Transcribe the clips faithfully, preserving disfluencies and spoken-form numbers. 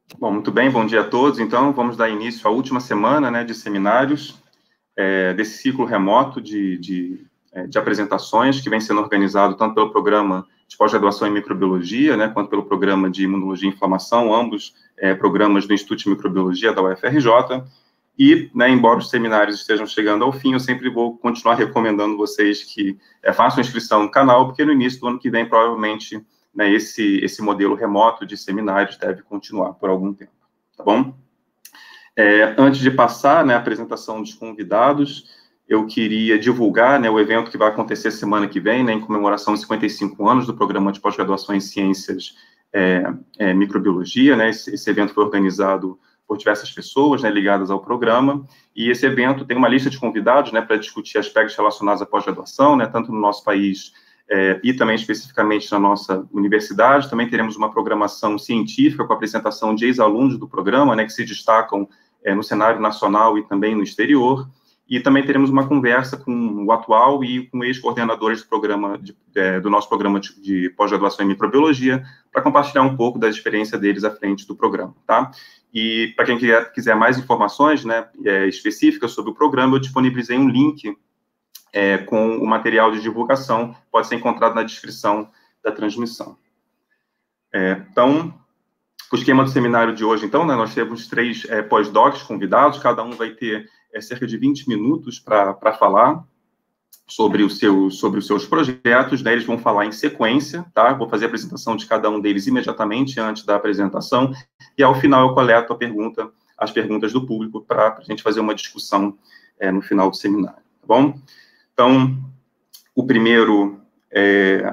Bom, muito bem, bom dia a todos. Então, vamos dar início à última semana, né, de seminários, é, desse ciclo remoto de, de, de apresentações, que vem sendo organizado tanto pelo programa de pós-graduação em microbiologia, né, quanto pelo programa de imunologia e inflamação, ambos é, programas do Instituto de Microbiologia da U F R J. E, né, embora os seminários estejam chegando ao fim, eu sempre vou continuar recomendando vocês que é, façam inscrição no canal, porque no início do ano que vem, provavelmente, né, esse, esse modelo remoto de seminários deve continuar por algum tempo, tá bom? É, antes de passar, né, a apresentação dos convidados, eu queria divulgar, né, o evento que vai acontecer semana que vem, né, em comemoração aos cinquenta e cinco anos do Programa de Pós-Graduação em Ciências é, é, Microbiologia, né, esse, esse evento foi organizado por diversas pessoas, né, ligadas ao programa, e esse evento tem uma lista de convidados, né, para discutir aspectos relacionados à pós-graduação, né, tanto no nosso país É, e também especificamente na nossa universidade. Também teremos uma programação científica com a apresentação de ex-alunos do programa, né, que se destacam é, no cenário nacional e também no exterior, e também teremos uma conversa com o atual e com ex-coordenadores do programa, de, é, do nosso programa de, de pós-graduação em microbiologia, para compartilhar um pouco da experiência deles à frente do programa, tá? E para quem quiser, quiser mais informações, né, é, específicas sobre o programa, eu disponibilizei um link É, com o material de divulgação, pode ser encontrado na descrição da transmissão. É, então, o esquema do seminário de hoje, então, né, nós temos três é, pós-docs convidados, cada um vai ter é, cerca de vinte minutos para falar sobre, o seu, sobre os seus projetos, né, eles vão falar em sequência, tá? Vou fazer a apresentação de cada um deles imediatamente antes da apresentação, e ao final eu coleto a pergunta, as perguntas do público para a gente fazer uma discussão é, no final do seminário, tá bom? Então, o primeiro, é,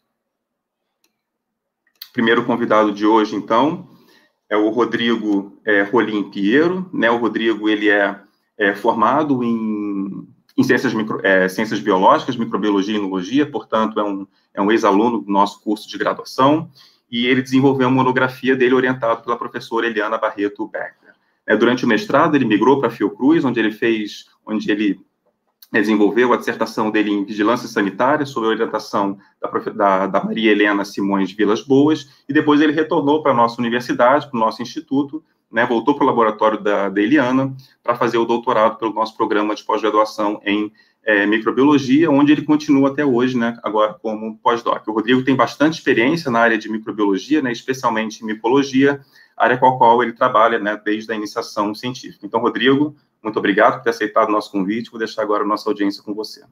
primeiro convidado de hoje, então, é o Rodrigo é, Rolim Piero, né? O Rodrigo, ele é, é formado em, em ciências, micro, é, ciências biológicas, microbiologia e imunologia, portanto, é um, é um ex-aluno do nosso curso de graduação, e ele desenvolveu uma monografia dele orientado pela professora Eliana Barreto Beckler. É, durante o mestrado, ele migrou para a Fiocruz, onde ele fez, onde ele desenvolveu a dissertação dele em Vigilância Sanitária, sob a orientação da, da, da Maria Helena Simões Vilas Boas, e depois ele retornou para a nossa universidade, para o nosso instituto, né, voltou para o laboratório da, da Eliana, para fazer o doutorado pelo nosso programa de pós-graduação em é, microbiologia, onde ele continua até hoje, né, agora como pós-doc. O Rodrigo tem bastante experiência na área de microbiologia, né, especialmente em micologia, área com a qual ele trabalha, né, desde a iniciação científica. Então, Rodrigo, muito obrigado por ter aceitado o nosso convite. Vou deixar agora a nossa audiência com você.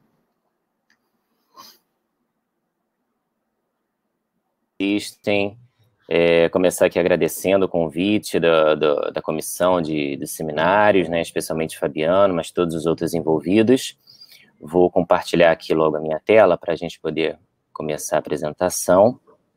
Existem, é, começar aqui agradecendo o convite da, da, da comissão de, de seminários, né, especialmente Fabiano, mas todos os outros envolvidos. Vou compartilhar aqui logo a minha tela para a gente poder começar a apresentação.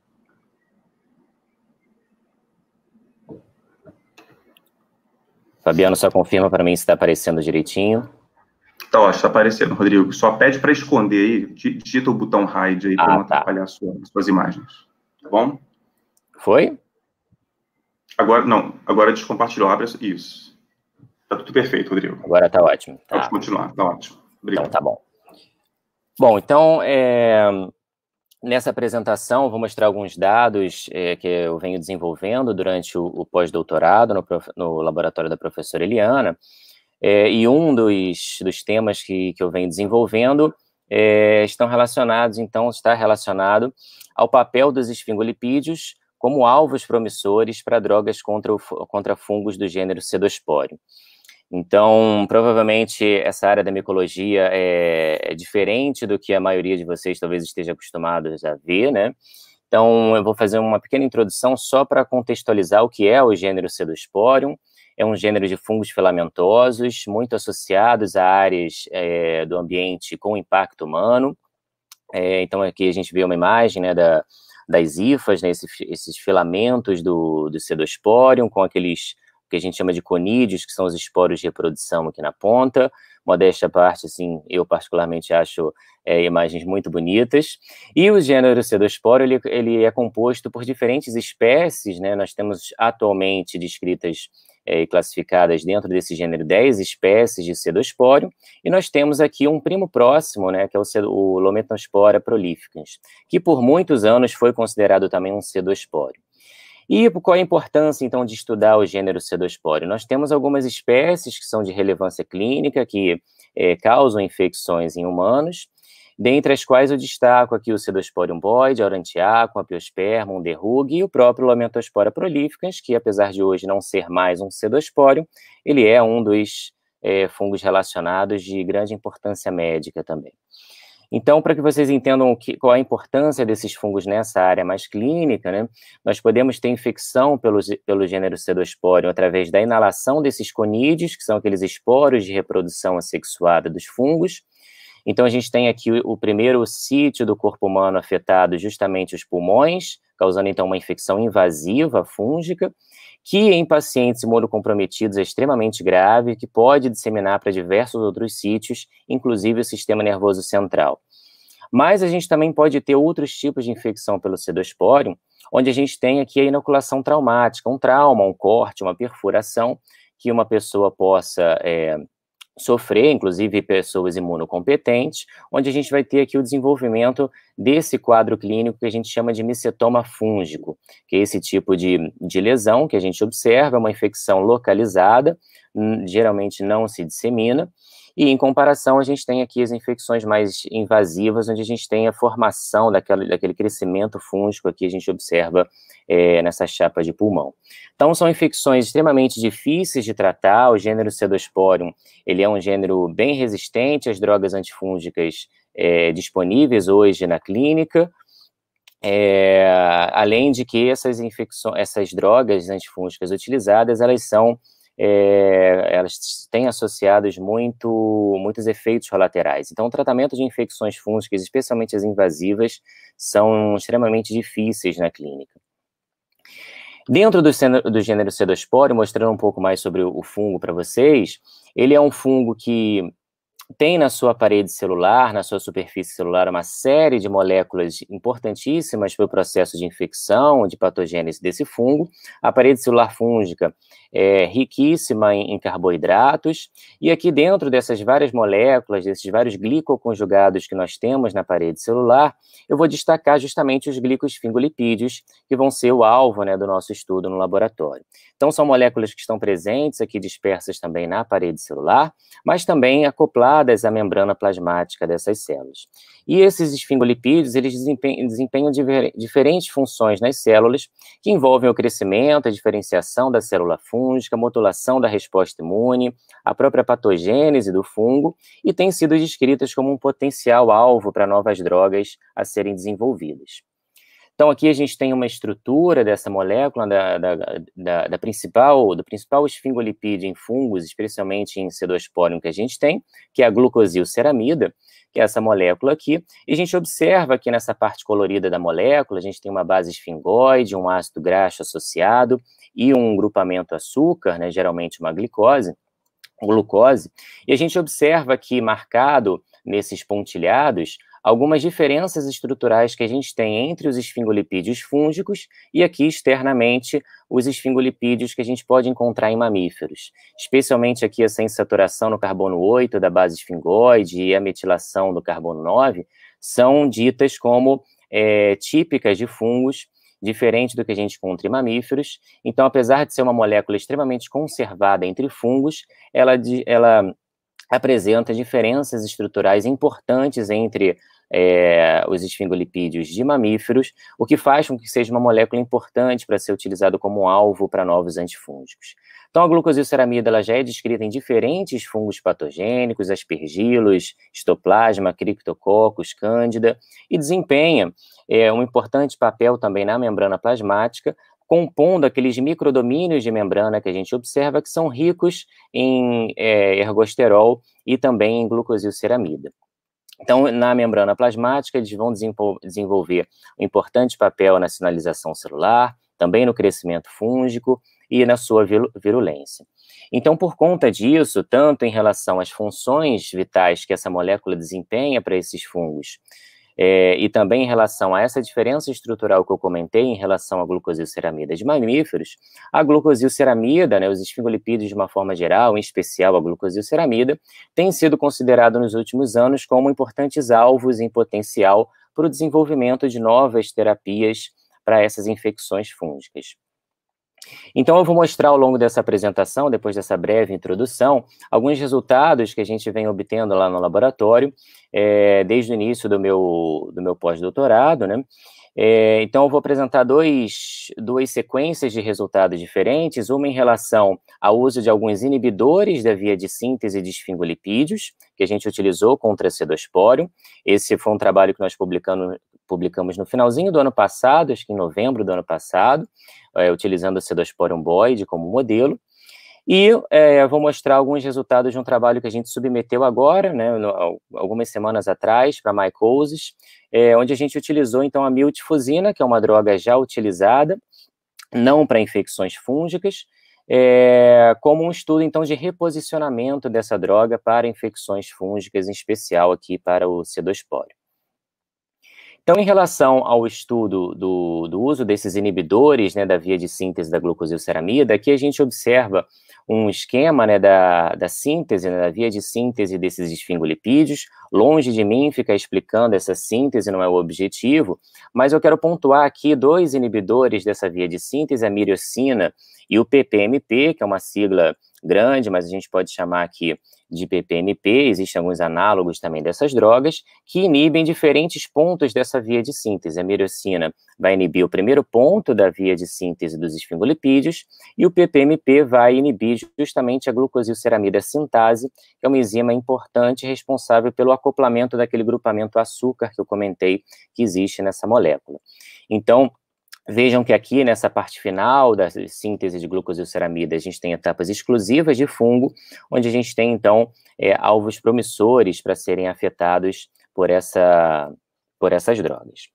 Fabiano, só confirma para mim se está aparecendo direitinho. Tá, ó, está aparecendo, Rodrigo. Só pede para esconder aí, digita o botão hide aí, para ah, não tá. atrapalhar as suas, suas imagens. Tá bom? Foi? Agora, não, agora descompartilhou, abre isso. Tá tudo perfeito, Rodrigo. Agora tá ótimo. Tá. Pode continuar, tá ótimo. Obrigado. Então, tá bom. Bom, então, é... nessa apresentação, vou mostrar alguns dados é, que eu venho desenvolvendo durante o, o pós-doutorado no, no laboratório da professora Eliana, é, e um dos, dos temas que, que eu venho desenvolvendo é, estão relacionados, então, está relacionado ao papel dos esfingolipídios como alvos promissores para drogas contra, o, contra fungos do gênero Pseudosporium. Então, provavelmente, essa área da micologia é, é diferente do que a maioria de vocês talvez esteja acostumados a ver, né? Então, eu vou fazer uma pequena introdução só para contextualizar o que é o gênero Pseudosporium. É um gênero de fungos filamentosos, muito associados a áreas é, do ambiente com impacto humano. É, então, aqui a gente vê uma imagem, né, da, das hifas, né, esses, esses filamentos do, do Pseudosporium, com aqueles que a gente chama de conídeos, que são os esporos de reprodução aqui na ponta. Modéstia à parte, assim, eu particularmente acho é, imagens muito bonitas. E o gênero Pseudosporium, ele, ele é composto por diferentes espécies, né? Nós temos atualmente descritas e é, classificadas dentro desse gênero dez espécies de Pseudosporium, e nós temos aqui um primo próximo, né, que é o, o Lometanospora prolificans, que por muitos anos foi considerado também um Pseudosporium. E qual a importância, então, de estudar o gênero Pseudosporium? Nós temos algumas espécies que são de relevância clínica, que é, causam infecções em humanos, dentre as quais eu destaco aqui o Pseudosporium boide, Aurantiacum, Apiospermum, Derrugue e o próprio Lamentosphora prolificans, que apesar de hoje não ser mais um Pseudosporium, ele é um dos é, fungos relacionados de grande importância médica também. Então, para que vocês entendam que, qual a importância desses fungos nessa área mais clínica, né, nós podemos ter infecção pelo, pelo gênero Pseudosporium através da inalação desses conídeos, que são aqueles esporos de reprodução assexuada dos fungos. Então, a gente tem aqui o, o primeiro sítio do corpo humano afetado, justamente os pulmões, causando, então, uma infecção invasiva fúngica, que em pacientes imunocomprometidos é extremamente grave, que pode disseminar para diversos outros sítios, inclusive o sistema nervoso central. Mas a gente também pode ter outros tipos de infecção pelo Pseudosporium, onde a gente tem aqui a inoculação traumática, um trauma, um corte, uma perfuração, que uma pessoa possa é, sofrer, inclusive pessoas imunocompetentes, onde a gente vai ter aqui o desenvolvimento desse quadro clínico que a gente chama de micetoma fúngico, que é esse tipo de, de lesão que a gente observa, uma infecção localizada, geralmente não se dissemina, e em comparação a gente tem aqui as infecções mais invasivas, onde a gente tem a formação daquela, daquele crescimento fúngico aqui a gente observa é, nessa chapa de pulmão. Então são infecções extremamente difíceis de tratar, o gênero Pseudosporium, ele é um gênero bem resistente às drogas antifúngicas é, disponíveis hoje na clínica, é, além de que essas infecções, essas drogas antifúngicas utilizadas, elas são É, elas têm associados muito, muitos efeitos colaterais. Então, o tratamento de infecções fúngicas, especialmente as invasivas, são extremamente difíceis na clínica. Dentro do, do gênero Pseudosporium, mostrando um pouco mais sobre o fungo para vocês, ele é um fungo que tem na sua parede celular, na sua superfície celular, uma série de moléculas importantíssimas para o processo de infecção, de patogênese desse fungo. A parede celular fúngica é riquíssima em, em carboidratos, e aqui dentro dessas várias moléculas, desses vários glicoconjugados que nós temos na parede celular, eu vou destacar justamente os glicosfingolipídios, que vão ser o alvo, né, do nosso estudo no laboratório. Então, são moléculas que estão presentes aqui, dispersas também na parede celular, mas também acopladas à membrana plasmática dessas células. E esses esfingolipídios, eles desempenham, desempenham diver, diferentes funções nas células, que envolvem o crescimento, a diferenciação da célula fúngica, a modulação da resposta imune, a própria patogênese do fungo, e têm sido descritas como um potencial alvo para novas drogas a serem desenvolvidas. Então, aqui a gente tem uma estrutura dessa molécula, da, da, da, da principal, do principal esfingolipídio em fungos, especialmente em Pseudosporium que a gente tem, que é a glucosilceramida, que é essa molécula aqui, e a gente observa aqui nessa parte colorida da molécula, a gente tem uma base esfingoide, um ácido graxo associado e um grupamento açúcar, né, geralmente uma glicose, glucose, e a gente observa aqui marcado nesses pontilhados algumas diferenças estruturais que a gente tem entre os esfingolipídios fúngicos e aqui externamente os esfingolipídios que a gente pode encontrar em mamíferos, especialmente aqui essa insaturação no carbono oito da base esfingoide e a metilação do carbono nove são ditas como é, típicas de fungos, diferente do que a gente encontra em mamíferos. Então, apesar de ser uma molécula extremamente conservada entre fungos, ela, ela apresenta diferenças estruturais importantes entre é, os esfingolipídios de mamíferos, o que faz com que seja uma molécula importante para ser utilizado como alvo para novos antifúngicos. Então, a glucosilceramida ela já é descrita em diferentes fungos patogênicos, aspergilos, histoplasma, criptococcus, cândida, e desempenha é, um importante papel também na membrana plasmática, compondo aqueles microdomínios de membrana que a gente observa que são ricos em é, ergosterol e também em glucosilceramida. Então, na membrana plasmática, eles vão desenvolver um importante papel na sinalização celular, também no crescimento fúngico e na sua virulência. Então, por conta disso, tanto em relação às funções vitais que essa molécula desempenha para esses fungos, É, e também em relação a essa diferença estrutural que eu comentei em relação à glucosilceramida de mamíferos, a glucosilceramida, né, os esfingolipídios de uma forma geral, em especial a glucosilceramida, tem sido considerado nos últimos anos como importantes alvos em potencial para o desenvolvimento de novas terapias para essas infecções fúngicas. Então, eu vou mostrar ao longo dessa apresentação, depois dessa breve introdução, alguns resultados que a gente vem obtendo lá no laboratório, é, desde o início do meu, do meu pós-doutorado, né? É, então, eu vou apresentar dois, duas sequências de resultados diferentes, uma em relação ao uso de alguns inibidores da via de síntese de esfingolipídios, que a gente utilizou contra cedosporium. Esse foi um trabalho que nós publicamos, publicamos no finalzinho do ano passado, acho que em novembro do ano passado, é, utilizando o cedosporium boide como modelo. E é, vou mostrar alguns resultados de um trabalho que a gente submeteu agora, né, no, algumas semanas atrás, para mycosis, é, onde a gente utilizou, então, a miltifusina, que é uma droga já utilizada, não para infecções fúngicas, é, como um estudo, então, de reposicionamento dessa droga para infecções fúngicas, em especial aqui para o cedosporium. Então, em relação ao estudo do, do uso desses inibidores, né, da via de síntese da glucosilceramida, aqui a gente observa um esquema, né, da, da síntese, né, da via de síntese desses esfingolipídios. Longe de mim ficar explicando essa síntese, não é o objetivo, mas eu quero pontuar aqui dois inibidores dessa via de síntese, a miriocina e o P P M P, que é uma sigla grande, mas a gente pode chamar aqui de P P M P, existem alguns análogos também dessas drogas, que inibem diferentes pontos dessa via de síntese. A miriocina vai inibir o primeiro ponto da via de síntese dos esfingolipídios, e o P P M P vai inibir justamente a glucosilceramida sintase, que é uma enzima importante responsável pelo acoplamento daquele grupamento açúcar que eu comentei que existe nessa molécula. Então, vejam que aqui, nessa parte final da síntese de glucosilceramida, a gente tem etapas exclusivas de fungo, onde a gente tem, então, é, alvos promissores para serem afetados por, essa, por essas drogas.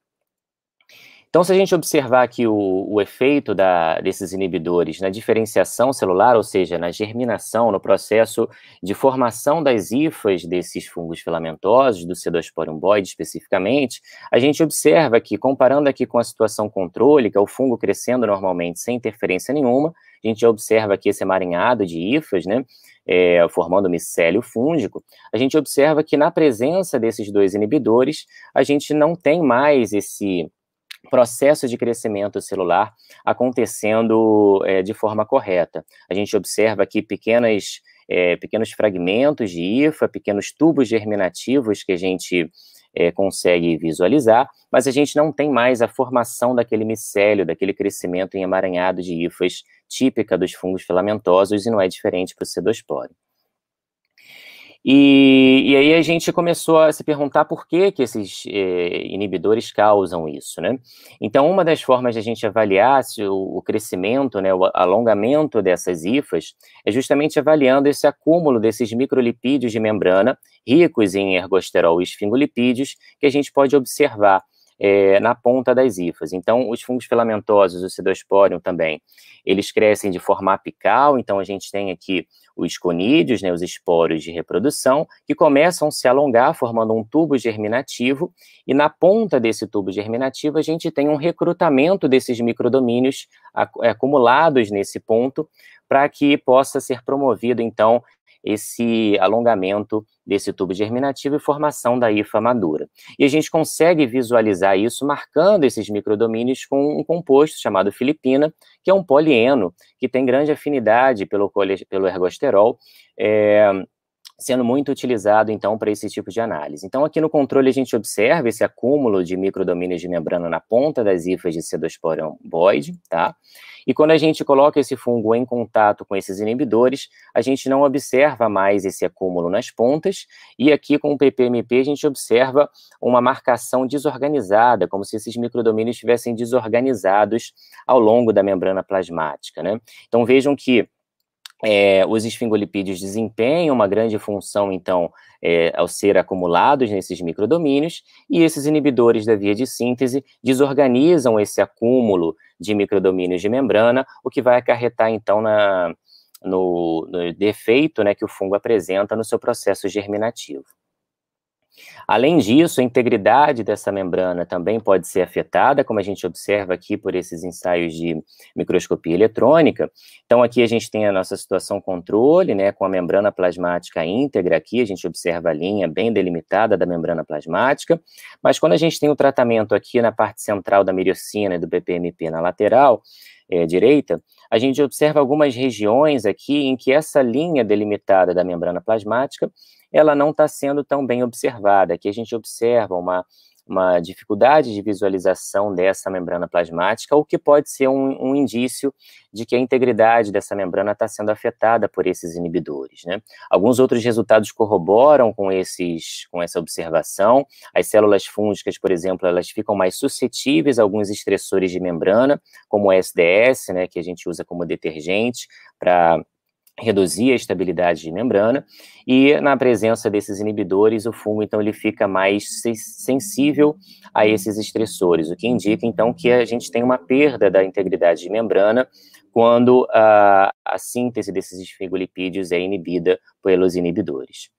Então, se a gente observar aqui o, o efeito da, desses inibidores na diferenciação celular, ou seja, na germinação, no processo de formação das hifas desses fungos filamentosos, do cedosporium boide especificamente, a gente observa que, comparando aqui com a situação controle, que é o fungo crescendo normalmente sem interferência nenhuma, a gente observa aqui esse emaranhado de hifas, né, é, formando micélio fúngico, a gente observa que na presença desses dois inibidores, a gente não tem mais esse processo de crescimento celular acontecendo é, de forma correta. A gente observa aqui pequenas, é, pequenos fragmentos de hifa, pequenos tubos germinativos que a gente é, consegue visualizar, mas a gente não tem mais a formação daquele micélio, daquele crescimento em emaranhado de hifas típica dos fungos filamentosos, e não é diferente para o cedosporium. E, e aí a gente começou a se perguntar por que que esses eh, inibidores causam isso, né? Então, uma das formas de a gente avaliar se o, o crescimento, né, o alongamento dessas hifas, é justamente avaliando esse acúmulo desses microlipídios de membrana, ricos em ergosterol e esfingolipídios, que a gente pode observar É, na ponta das hifas. Então, os fungos filamentosos, o cedosporium também, eles crescem de forma apical, então a gente tem aqui os conídeos, né, os esporos de reprodução, que começam a se alongar, formando um tubo germinativo, e na ponta desse tubo germinativo a gente tem um recrutamento desses microdomínios acumulados nesse ponto, para que possa ser promovido, então, esse alongamento desse tubo germinativo e formação da hifa madura. E a gente consegue visualizar isso marcando esses microdomínios com um composto chamado filipina, que é um polieno, que tem grande afinidade pelo, pelo ergosterol, é, sendo muito utilizado, então, para esse tipo de análise. Então, aqui no controle, a gente observa esse acúmulo de microdomínios de membrana na ponta das hifas de cedosporium boide, tá? E quando a gente coloca esse fungo em contato com esses inibidores, a gente não observa mais esse acúmulo nas pontas, e aqui com o P P M P a gente observa uma marcação desorganizada, como se esses microdomínios estivessem desorganizados ao longo da membrana plasmática, né? Então, vejam que É, os esfingolipídios desempenham uma grande função, então, é, ao ser acumulados nesses microdomínios, e esses inibidores da via de síntese desorganizam esse acúmulo de microdomínios de membrana, o que vai acarretar, então, na, no, no defeito, né, que o fungo apresenta no seu processo germinativo. Além disso, a integridade dessa membrana também pode ser afetada, como a gente observa aqui por esses ensaios de microscopia eletrônica. Então, aqui a gente tem a nossa situação controle, né, com a membrana plasmática íntegra aqui, a gente observa a linha bem delimitada da membrana plasmática, mas quando a gente tem o tratamento aqui na parte central da miriocina e do P P M P na lateral é, direita, a gente observa algumas regiões aqui em que essa linha delimitada da membrana plasmática ela não está sendo tão bem observada. Aqui a gente observa uma, uma dificuldade de visualização dessa membrana plasmática, o que pode ser um, um indício de que a integridade dessa membrana está sendo afetada por esses inibidores, né? Alguns outros resultados corroboram com, esses, com essa observação. As células fúngicas, por exemplo, elas ficam mais suscetíveis a alguns estressores de membrana, como o S D S, né, que a gente usa como detergente para reduzir a estabilidade de membrana, e na presença desses inibidores, o fungo, então, ele fica mais sensível a esses estressores, o que indica, então, que a gente tem uma perda da integridade de membrana quando a, a síntese desses esfingolipídios é inibida pelos inibidores.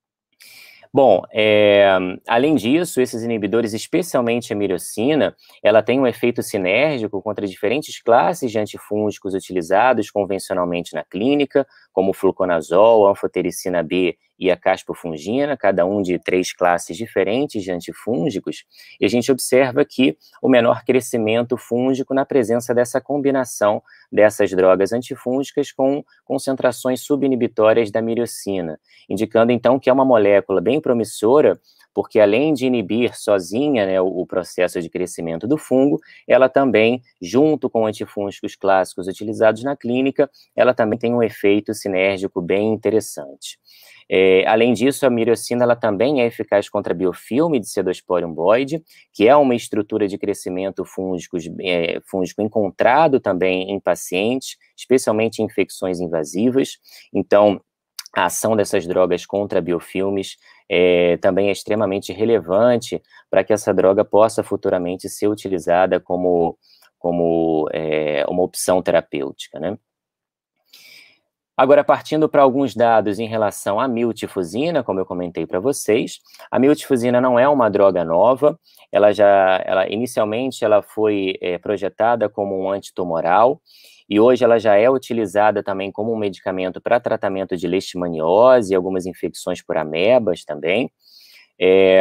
Bom, é, além disso, esses inibidores, especialmente a miriocina, ela tem um efeito sinérgico contra diferentes classes de antifúngicos utilizados convencionalmente na clínica, como o fluconazol, a anfotericina B e a caspofungina, cada um de três classes diferentes de antifúngicos, e a gente observa aqui o menor crescimento fúngico na presença dessa combinação dessas drogas antifúngicas com concentrações subinibitórias da miriocina, indicando então que é uma molécula bem promissora, porque além de inibir sozinha, né, o, o processo de crescimento do fungo, ela também, junto com antifúngicos clássicos utilizados na clínica, ela também tem um efeito sinérgico bem interessante. É, além disso, a miriocina ela também é eficaz contra a biofilme de Pseudosporium boyd, que é uma estrutura de crescimento fúngico, é, fúngico encontrado também em pacientes, especialmente em infecções invasivas. Então, a ação dessas drogas contra biofilmes é, também é extremamente relevante para que essa droga possa futuramente ser utilizada como, como é, uma opção terapêutica, né? Agora, partindo para alguns dados em relação à miltifusina, como eu comentei para vocês, a miltifusina não é uma droga nova, ela já, ela, inicialmente ela foi é, projetada como um antitumoral, e hoje ela já é utilizada também como um medicamento para tratamento de leishmaniose e algumas infecções por amebas também. É,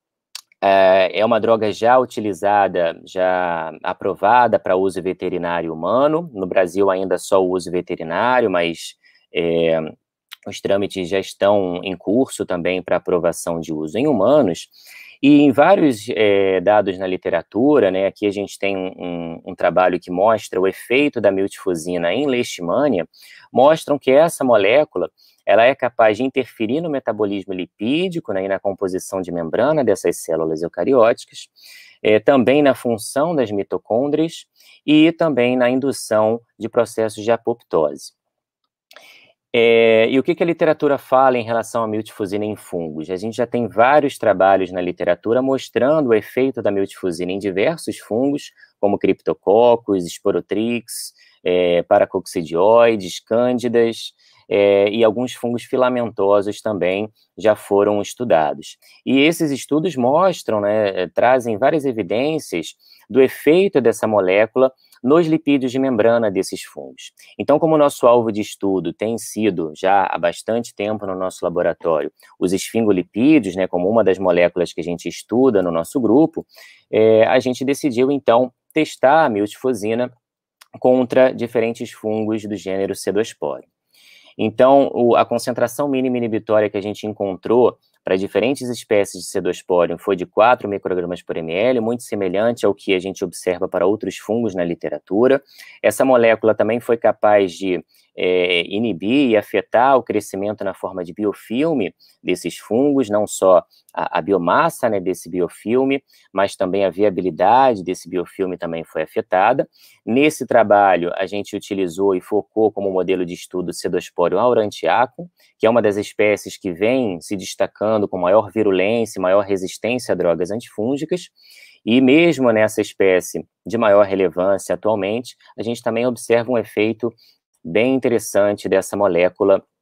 é uma droga já utilizada, já aprovada para uso veterinário humano, no Brasil ainda só o uso veterinário, mas é, os trâmites já estão em curso também para aprovação de uso em humanos. E em vários é, dados na literatura, né, aqui a gente tem um, um trabalho que mostra o efeito da miltifusina em leishmania, mostram que essa molécula ela é capaz de interferir no metabolismo lipídico, né, e na composição de membrana dessas células eucarióticas, é, também na função das mitocôndrias e também na indução de processos de apoptose. É, e o que, que a literatura fala em relação à miltifusina em fungos? A gente já tem vários trabalhos na literatura mostrando o efeito da miltifusina em diversos fungos, como criptococcus, sporotrix, é, paracoccidioides, cândidas, é, e alguns fungos filamentosos também já foram estudados. E esses estudos mostram, né, trazem várias evidências do efeito dessa molécula nos lipídios de membrana desses fungos. Então, como o nosso alvo de estudo tem sido, já há bastante tempo no nosso laboratório, os esfingolipídios, né, como uma das moléculas que a gente estuda no nosso grupo, é, a gente decidiu, então, testar a miltifusina contra diferentes fungos do gênero Pseudosporium. Então, o, a concentração mínima inibitória que a gente encontrou para diferentes espécies de Pseudosporium foi de quatro microgramas por ml, muito semelhante ao que a gente observa para outros fungos na literatura. Essa molécula também foi capaz de é, inibir e afetar o crescimento na forma de biofilme desses fungos, não só a, a biomassa, né, desse biofilme, mas também a viabilidade desse biofilme também foi afetada. Nesse trabalho, a gente utilizou e focou como modelo de estudo o Pseudosporium aurantiacum, que é uma das espécies que vem se destacando com maior virulência e maior resistência a drogas antifúngicas, e mesmo nessa espécie de maior relevância atualmente, a gente também observa um efeito bem interessante dessa molécula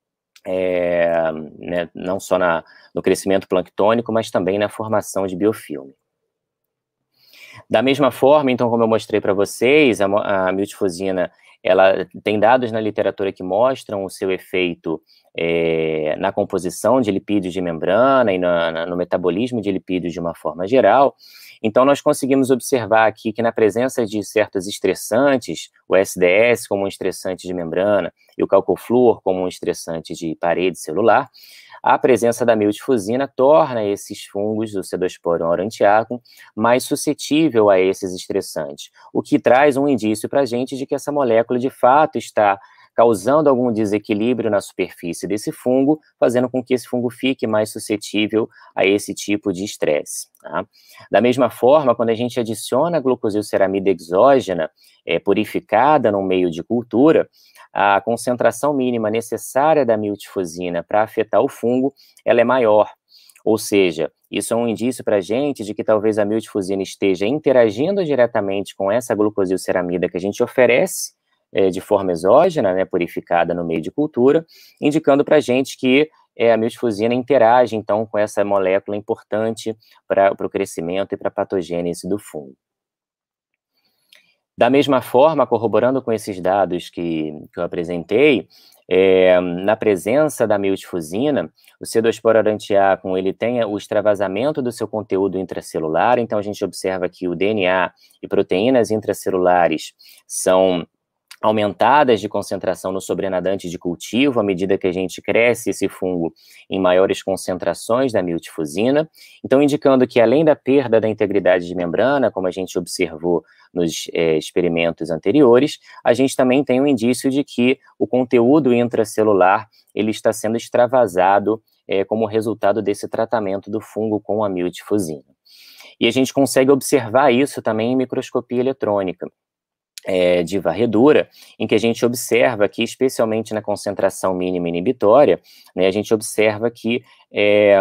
é, né, não só na, no crescimento planctônico, mas também na formação de biofilme. Da mesma forma, então, como eu mostrei para vocês, a, a miltifosina, ela tem dados na literatura que mostram o seu efeito é, na composição de lipídios de membrana e na, na, no metabolismo de lipídios de uma forma geral. Então, nós conseguimos observar aqui que na presença de certos estressantes, o S D S como um estressante de membrana e o calcoflúor como um estressante de parede celular, a presença da miltifosina torna esses fungos do Pseudosporum aurantiacum mais suscetível a esses estressantes, o que traz um indício para a gente de que essa molécula, de fato, está causando algum desequilíbrio na superfície desse fungo, fazendo com que esse fungo fique mais suscetível a esse tipo de estresse. Tá? Da mesma forma, quando a gente adiciona a glucosilceramida exógena é, purificada no meio de cultura, a concentração mínima necessária da miltifosina para afetar o fungo, ela é maior. Ou seja, isso é um indício para a gente de que talvez a miltifosina esteja interagindo diretamente com essa glucosilceramida que a gente oferece é, de forma exógena, né, purificada no meio de cultura, indicando para a gente que é, a miltifosina interage, então, com essa molécula importante para o crescimento e para a patogênese do fungo. Da mesma forma, corroborando com esses dados que, que eu apresentei, é, na presença da miltifosina, o Pseudosporum aurantiacum, ele tem o extravasamento do seu conteúdo intracelular, então a gente observa que o D N A e proteínas intracelulares são aumentadas de concentração no sobrenadante de cultivo, à medida que a gente cresce esse fungo em maiores concentrações da miltifosina, então indicando que além da perda da integridade de membrana, como a gente observou nos é, experimentos anteriores, a gente também tem um indício de que o conteúdo intracelular ele está sendo extravasado é, como resultado desse tratamento do fungo com a miltifosina. E a gente consegue observar isso também em microscopia eletrônica. É, de varredura, em que a gente observa que, especialmente na concentração mínima inibitória, né, a gente observa que é,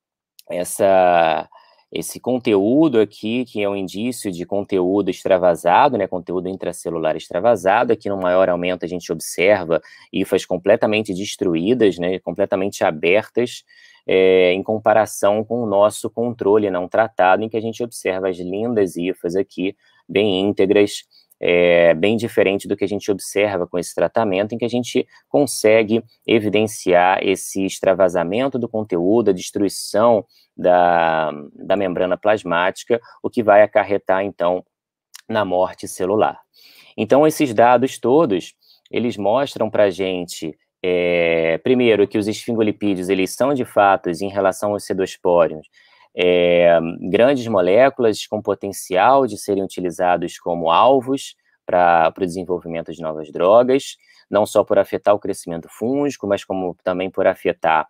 essa, esse conteúdo aqui, que é um indício de conteúdo extravasado, né, conteúdo intracelular extravasado, aqui no maior aumento a gente observa hifas completamente destruídas, né, completamente abertas, é, em comparação com o nosso controle não tratado, em que a gente observa as lindas hifas aqui, bem íntegras, É, bem diferente do que a gente observa com esse tratamento, em que a gente consegue evidenciar esse extravasamento do conteúdo, a destruição da, da membrana plasmática, o que vai acarretar, então, na morte celular. Então, esses dados todos, eles mostram para a gente, é, primeiro, que os esfingolipídios, eles são, de fato, em relação aos pseudospórios, É, grandes moléculas com potencial de serem utilizados como alvos para o desenvolvimento de novas drogas, não só por afetar o crescimento fúngico, mas como também por afetar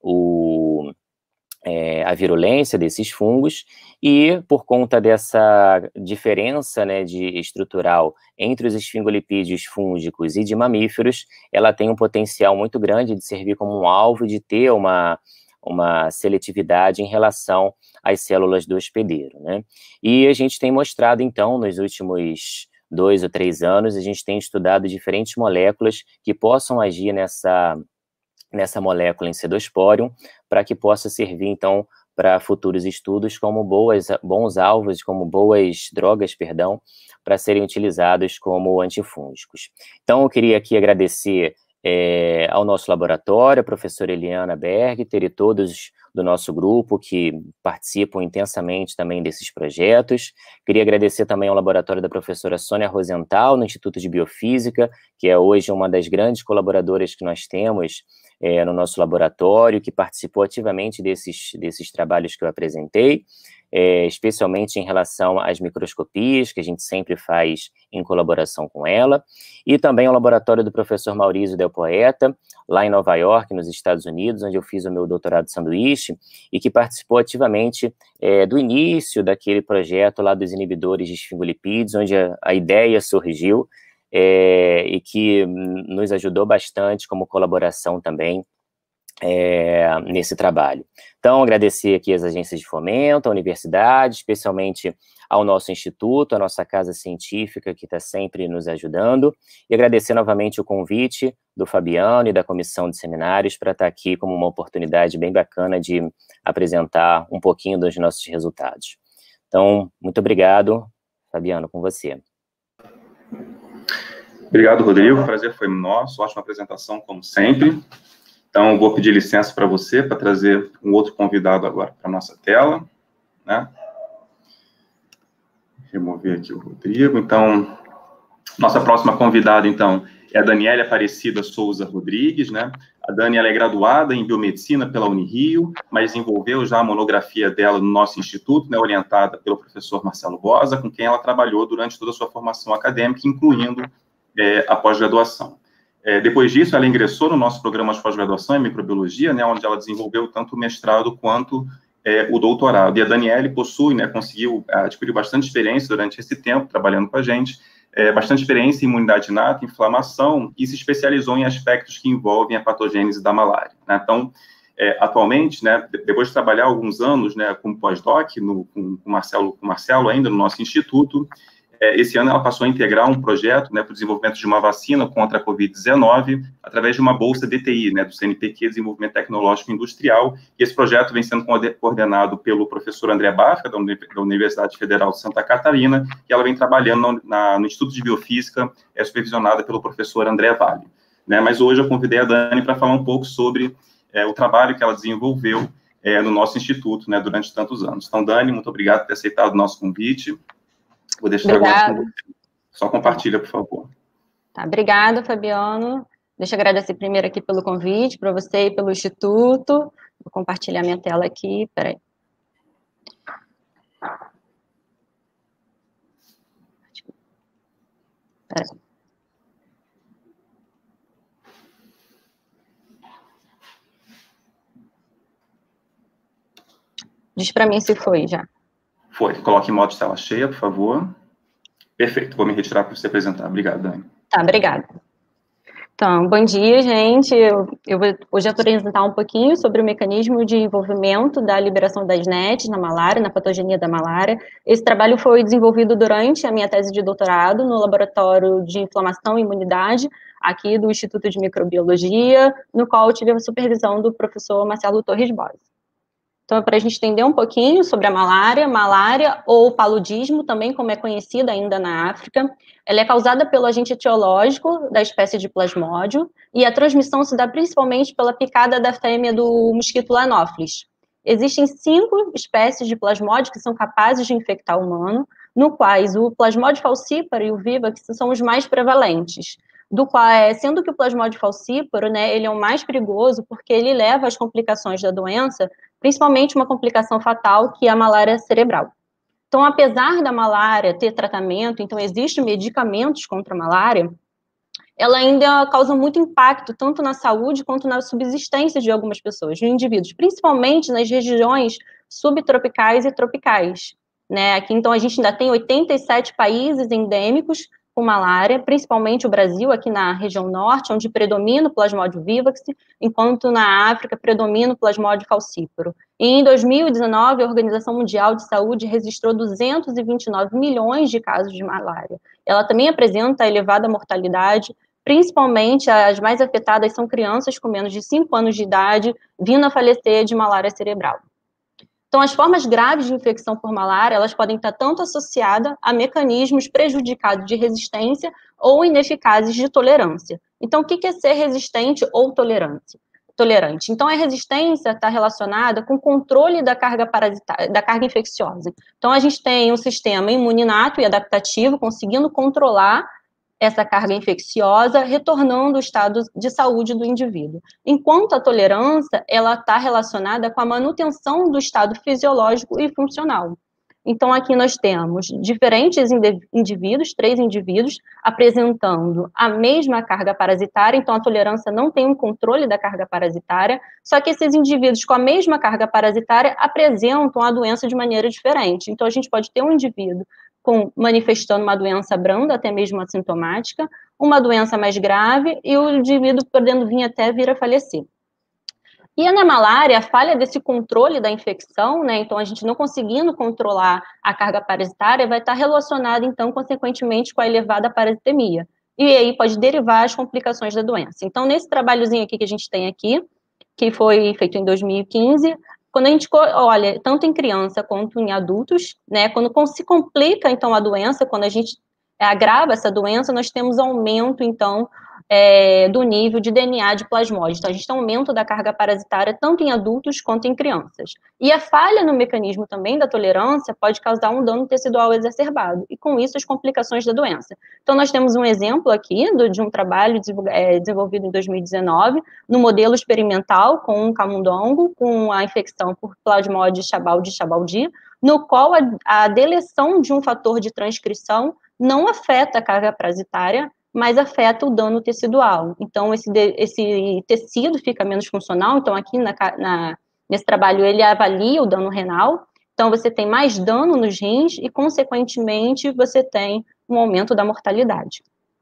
o, é, a virulência desses fungos, e por conta dessa diferença, né, de estrutural entre os esfingolipídios fúngicos e de mamíferos, ela tem um potencial muito grande de servir como um alvo, de ter uma uma seletividade em relação às células do hospedeiro, né? E a gente tem mostrado, então, nos últimos dois ou três anos, a gente tem estudado diferentes moléculas que possam agir nessa, nessa molécula em Pseudosporium, para que possa servir, então, para futuros estudos como boas, bons alvos, como boas drogas, perdão, para serem utilizados como antifúngicos. Então, eu queria aqui agradecer É, ao nosso laboratório, a professora Eliana Bergter e todos do nosso grupo que participam intensamente também desses projetos. Queria agradecer também ao laboratório da professora Sônia Rosenthal, no Instituto de Biofísica, que é hoje uma das grandes colaboradoras que nós temos é, no nosso laboratório, que participou ativamente desses, desses trabalhos que eu apresentei, é, especialmente em relação às microscopias, que a gente sempre faz em colaboração com ela, e também ao laboratório do professor Maurício Del Poeta, lá em Nova York, nos Estados Unidos, onde eu fiz o meu doutorado de sanduíche, e que participou ativamente é, do início daquele projeto lá dos inibidores de esfingolipídios, onde a, a ideia surgiu, é, e que nos ajudou bastante como colaboração também é, nesse trabalho. Então, agradecer aqui as agências de fomento, a universidade, especialmente ao nosso instituto, a nossa casa científica, que está sempre nos ajudando, e agradecer novamente o convite do Fabiano e da Comissão de Seminários para estar aqui como uma oportunidade bem bacana de apresentar um pouquinho dos nossos resultados. Então, muito obrigado, Fabiano, com você. Obrigado, Rodrigo, o prazer foi nosso, ótima apresentação, como sempre. Então, vou pedir licença para você, para trazer um outro convidado agora para a nossa tela, né? Remover aqui o Rodrigo. Então, nossa próxima convidada, então, é a Daniela Aparecida Souza Rodrigues, né? A Dani, ela é graduada em Biomedicina pela Unirio, mas desenvolveu já a monografia dela no nosso instituto, né, orientada pelo professor Marcelo Rosa, com quem ela trabalhou durante toda a sua formação acadêmica, incluindo é, a pós-graduação. É, depois disso, ela ingressou no nosso programa de pós-graduação em microbiologia, né, onde ela desenvolveu tanto o mestrado quanto é, o doutorado. E a Daniele possui, né, conseguiu adquirir bastante experiência durante esse tempo, trabalhando com a gente, é, bastante experiência em imunidade inata, inflamação, e se especializou em aspectos que envolvem a patogênese da malária, né? Então, é, atualmente, né, depois de trabalhar alguns anos, né, como pós-doc, no, com o Marcelo, com Marcelo ainda no nosso instituto, é, esse ano ela passou a integrar um projeto, né, para o desenvolvimento de uma vacina contra a covid dezenove, através de uma bolsa D T I, né, do C N P Q, Desenvolvimento Tecnológico e Industrial, e esse projeto vem sendo coordenado pelo professor André Bafka, da Universidade Federal de Santa Catarina, e ela vem trabalhando no, na, no Instituto de Biofísica, é supervisionada pelo professor André Vale, né, mas hoje eu convidei a Dani para falar um pouco sobre é, o trabalho que ela desenvolveu é, no nosso instituto, né, durante tantos anos. Então, Dani, muito obrigado por ter aceitado o nosso convite. Vou deixar Obrigada. agora. Só compartilha, por favor. Tá, obrigada, Fabiano. Deixa eu agradecer primeiro aqui pelo convite, para você e pelo Instituto. Vou compartilhar minha tela aqui, peraí. Peraí. Diz para mim se foi já. Foi. Coloque em modo de tela cheia, por favor. Perfeito. Vou me retirar para você apresentar. Obrigado, Dani. Tá, obrigada. Então, bom dia, gente. Eu, eu vou hoje apresentar um pouquinho sobre o mecanismo de envolvimento da liberação das NETs na malária, na patogenia da malária. Esse trabalho foi desenvolvido durante a minha tese de doutorado no Laboratório de Inflamação e Imunidade, aqui do Instituto de Microbiologia, no qual eu tive a supervisão do professor Marcelo Torres Bosi. Então, para a gente entender um pouquinho sobre a malária, malária ou paludismo, também como é conhecida ainda na África, ela é causada pelo agente etiológico da espécie de plasmódio, e a transmissão se dá principalmente pela picada da fêmea do mosquito Anopheles. Existem cinco espécies de plasmódio que são capazes de infectar o humano, no quais o plasmódio falcíparo e o vivax são os mais prevalentes. Do qual, sendo que o plasmódio falcíparo, né, ele é o mais perigoso porque ele leva às complicações da doença, principalmente uma complicação fatal, que é a malária cerebral. Então, apesar da malária ter tratamento, então existem medicamentos contra a malária, ela ainda causa muito impacto, tanto na saúde quanto na subsistência de algumas pessoas, de indivíduos, principalmente nas regiões subtropicais e tropicais, né? Aqui, então, a gente ainda tem oitenta e sete países endêmicos com malária, principalmente o Brasil, aqui na região norte, onde predomina o plasmódio vivax, enquanto na África predomina o plasmódio falcíparo. E em dois mil e dezenove, a Organização Mundial de Saúde registrou duzentos e vinte e nove milhões de casos de malária. Ela também apresenta elevada mortalidade, principalmente as mais afetadas são crianças com menos de cinco anos de idade, vindo a falecer de malária cerebral. Então, as formas graves de infecção por malária, elas podem estar tanto associadas a mecanismos prejudicados de resistência ou ineficazes de tolerância. Então, o que é ser resistente ou tolerante? Tolerante. Então, a resistência está relacionada com o controle da carga parasitária, da carga infecciosa. Então, a gente tem um sistema imuninato e adaptativo conseguindo controlar essa carga infecciosa, retornando o estado de saúde do indivíduo. Enquanto a tolerância, ela está relacionada com a manutenção do estado fisiológico e funcional. Então, aqui nós temos diferentes indivíduos, três indivíduos, apresentando a mesma carga parasitária, então a tolerância não tem um controle da carga parasitária, só que esses indivíduos com a mesma carga parasitária apresentam a doença de maneira diferente. Então, a gente pode ter um indivíduo com, manifestando uma doença branda, até mesmo assintomática, uma doença mais grave, e o indivíduo podendo vir até vir a falecer. E na malária, a falha desse controle da infecção, né, então a gente não conseguindo controlar a carga parasitária, vai estar relacionada, então, consequentemente, com a elevada parasitemia. E aí pode derivar as complicações da doença. Então, nesse trabalhozinho aqui que a gente tem aqui, que foi feito em dois mil e quinze, quando a gente olha, tanto em criança quanto em adultos, né, quando se complica, então, a doença, quando a gente agrava essa doença, nós temos aumento, então, É, do nível de D N A de plasmóide. Então, a gente tem aumento da carga parasitária tanto em adultos quanto em crianças. E a falha no mecanismo também da tolerância pode causar um dano tecidual exacerbado, e com isso as complicações da doença. Então, nós temos um exemplo aqui do, de um trabalho é, desenvolvido em dois mil e dezenove, no modelo experimental com um camundongo, com a infecção por plasmóide chabaldi-chabaldi, no qual a, a deleção de um fator de transcrição não afeta a carga parasitária, mas afeta o dano tecidual. Então, esse, esse tecido fica menos funcional. Então, aqui na, na, nesse trabalho, ele avalia o dano renal. Então, você tem mais dano nos rins e, consequentemente, você tem um aumento da mortalidade.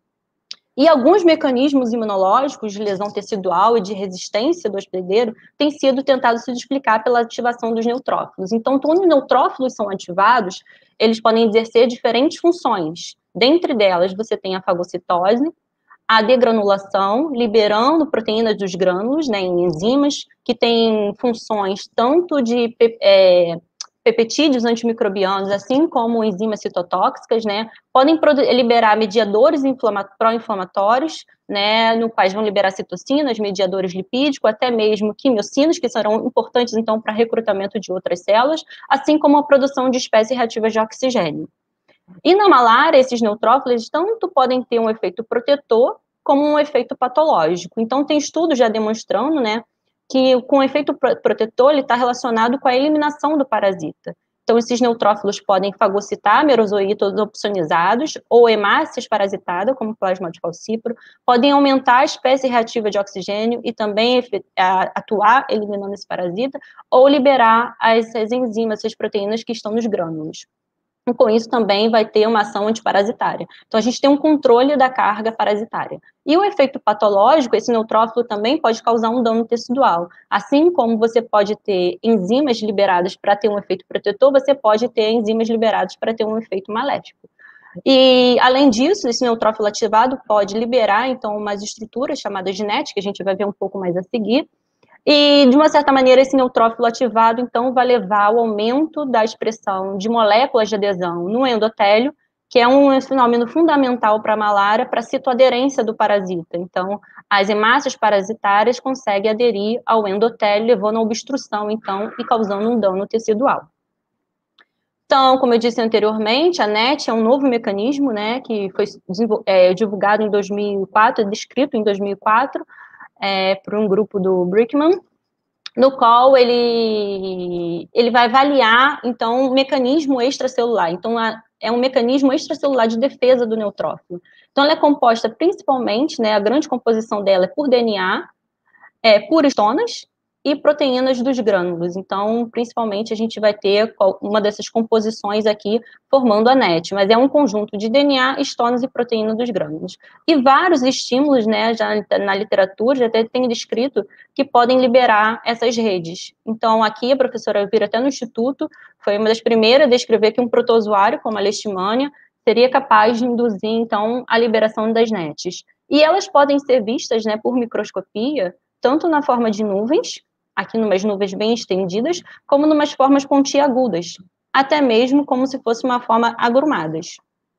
E alguns mecanismos imunológicos de lesão tecidual e de resistência do hospedeiro têm sido tentados se explicar pela ativação dos neutrófilos. Então, quando os neutrófilos são ativados, eles podem exercer diferentes funções. Dentre delas, você tem a fagocitose, a degranulação, liberando proteínas dos grânulos, né, em enzimas, que têm funções tanto de é, peptídeos antimicrobianos, assim como enzimas citotóxicas, né, podem liberar mediadores pró-inflamatórios, né, no quais vão liberar citocinas, mediadores lipídicos, até mesmo quimiocinas, que serão importantes, então, para recrutamento de outras células, assim como a produção de espécies reativas de oxigênio. E na malária, esses neutrófilos tanto podem ter um efeito protetor como um efeito patológico. Então, tem estudos já demonstrando, né, que com o efeito protetor ele está relacionado com a eliminação do parasita. Então, esses neutrófilos podem fagocitar merozoítos opsonizados ou hemácias parasitadas, como plasmode falciparum, podem aumentar a espécie reativa de oxigênio e também atuar eliminando esse parasita, ou liberar essas enzimas, essas proteínas que estão nos grânulos. E com isso também vai ter uma ação antiparasitária. Então, a gente tem um controle da carga parasitária. E o efeito patológico, esse neutrófilo também pode causar um dano tecidual. Assim como você pode ter enzimas liberadas para ter um efeito protetor, você pode ter enzimas liberadas para ter um efeito maléfico. E, além disso, esse neutrófilo ativado pode liberar, então, umas estruturas chamadas genéticas, que a gente vai ver um pouco mais a seguir. E, de uma certa maneira, esse neutrófilo ativado, então, vai levar ao aumento da expressão de moléculas de adesão no endotélio, que é um fenômeno fundamental para a malária, para a citoaderência do parasita. Então, as hemácias parasitárias conseguem aderir ao endotélio, levando a obstrução, então, e causando um dano tecidual. Então, como eu disse anteriormente, a NET é um novo mecanismo, né, que foi é, divulgado em dois mil e quatro, descrito em dois mil e quatro, É, por um grupo do Brickman, no qual ele, ele vai avaliar, então, um mecanismo extracelular. Então, a, é um mecanismo extracelular de defesa do neutrófilo. Então, ela é composta principalmente, né, a grande composição dela é por D N A, é, por histonas e proteínas dos grânulos. Então, principalmente, a gente vai ter uma dessas composições aqui formando a NET, mas é um conjunto de D N A, histonas e proteína dos grânulos. E vários estímulos, né, já na literatura, já até tem descrito que podem liberar essas redes. Então, aqui a professora Elvira, até no Instituto, foi uma das primeiras a descrever que um protozoário, como a leishmania, seria capaz de induzir, então, a liberação das NETs. E elas podem ser vistas, né, por microscopia, tanto na forma de nuvens, aqui numas nuvens bem estendidas, como numas formas pontiagudas, até mesmo como se fosse uma forma agrumadas.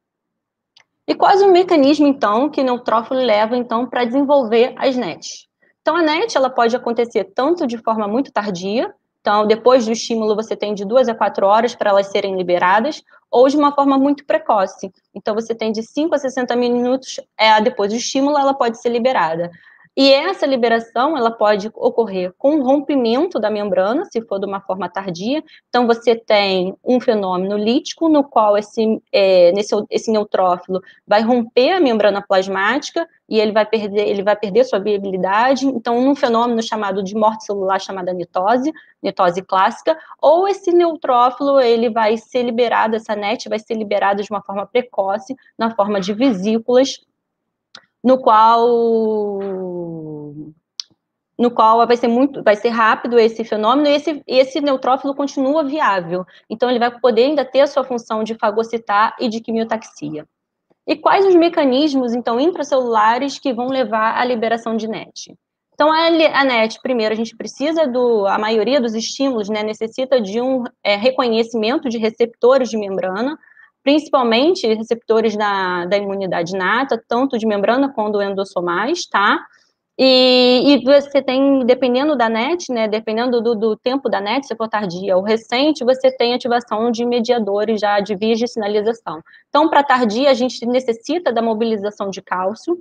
E quais o mecanismo, então, que o neutrófilo leva, então, para desenvolver as NETs? Então, a NET, ela pode acontecer tanto de forma muito tardia, então, depois do estímulo, você tem de duas a quatro horas para elas serem liberadas, ou de uma forma muito precoce. Então, você tem de cinco a sessenta minutos é, depois do estímulo, ela pode ser liberada. E essa liberação, ela pode ocorrer com o rompimento da membrana, se for de uma forma tardia. Então, você tem um fenômeno lítico, no qual esse, é, nesse, esse neutrófilo vai romper a membrana plasmática e ele vai perder, ele vai perder sua viabilidade. Então, num fenômeno chamado de morte celular, chamada mitose, mitose clássica, ou esse neutrófilo, ele vai ser liberado, essa NET vai ser liberada de uma forma precoce, na forma de vesículas, no qual no qual vai ser muito, vai ser rápido esse fenômeno, e esse, esse neutrófilo continua viável. Então, ele vai poder ainda ter a sua função de fagocitar e de quimiotaxia. E quais os mecanismos, então, intracelulares que vão levar à liberação de N E T? Então, a N E T, primeiro, a gente precisa do, a maioria dos estímulos, né, necessita de um é, reconhecimento de receptores de membrana, principalmente receptores da, da imunidade inata, tanto de membrana quanto endossomais, tá? E, e você tem, dependendo da N E T, né, dependendo do, do tempo da N E T, se for tardia ou recente, você tem ativação de mediadores já de vias de sinalização. Então, para tardia, a gente necessita da mobilização de cálcio,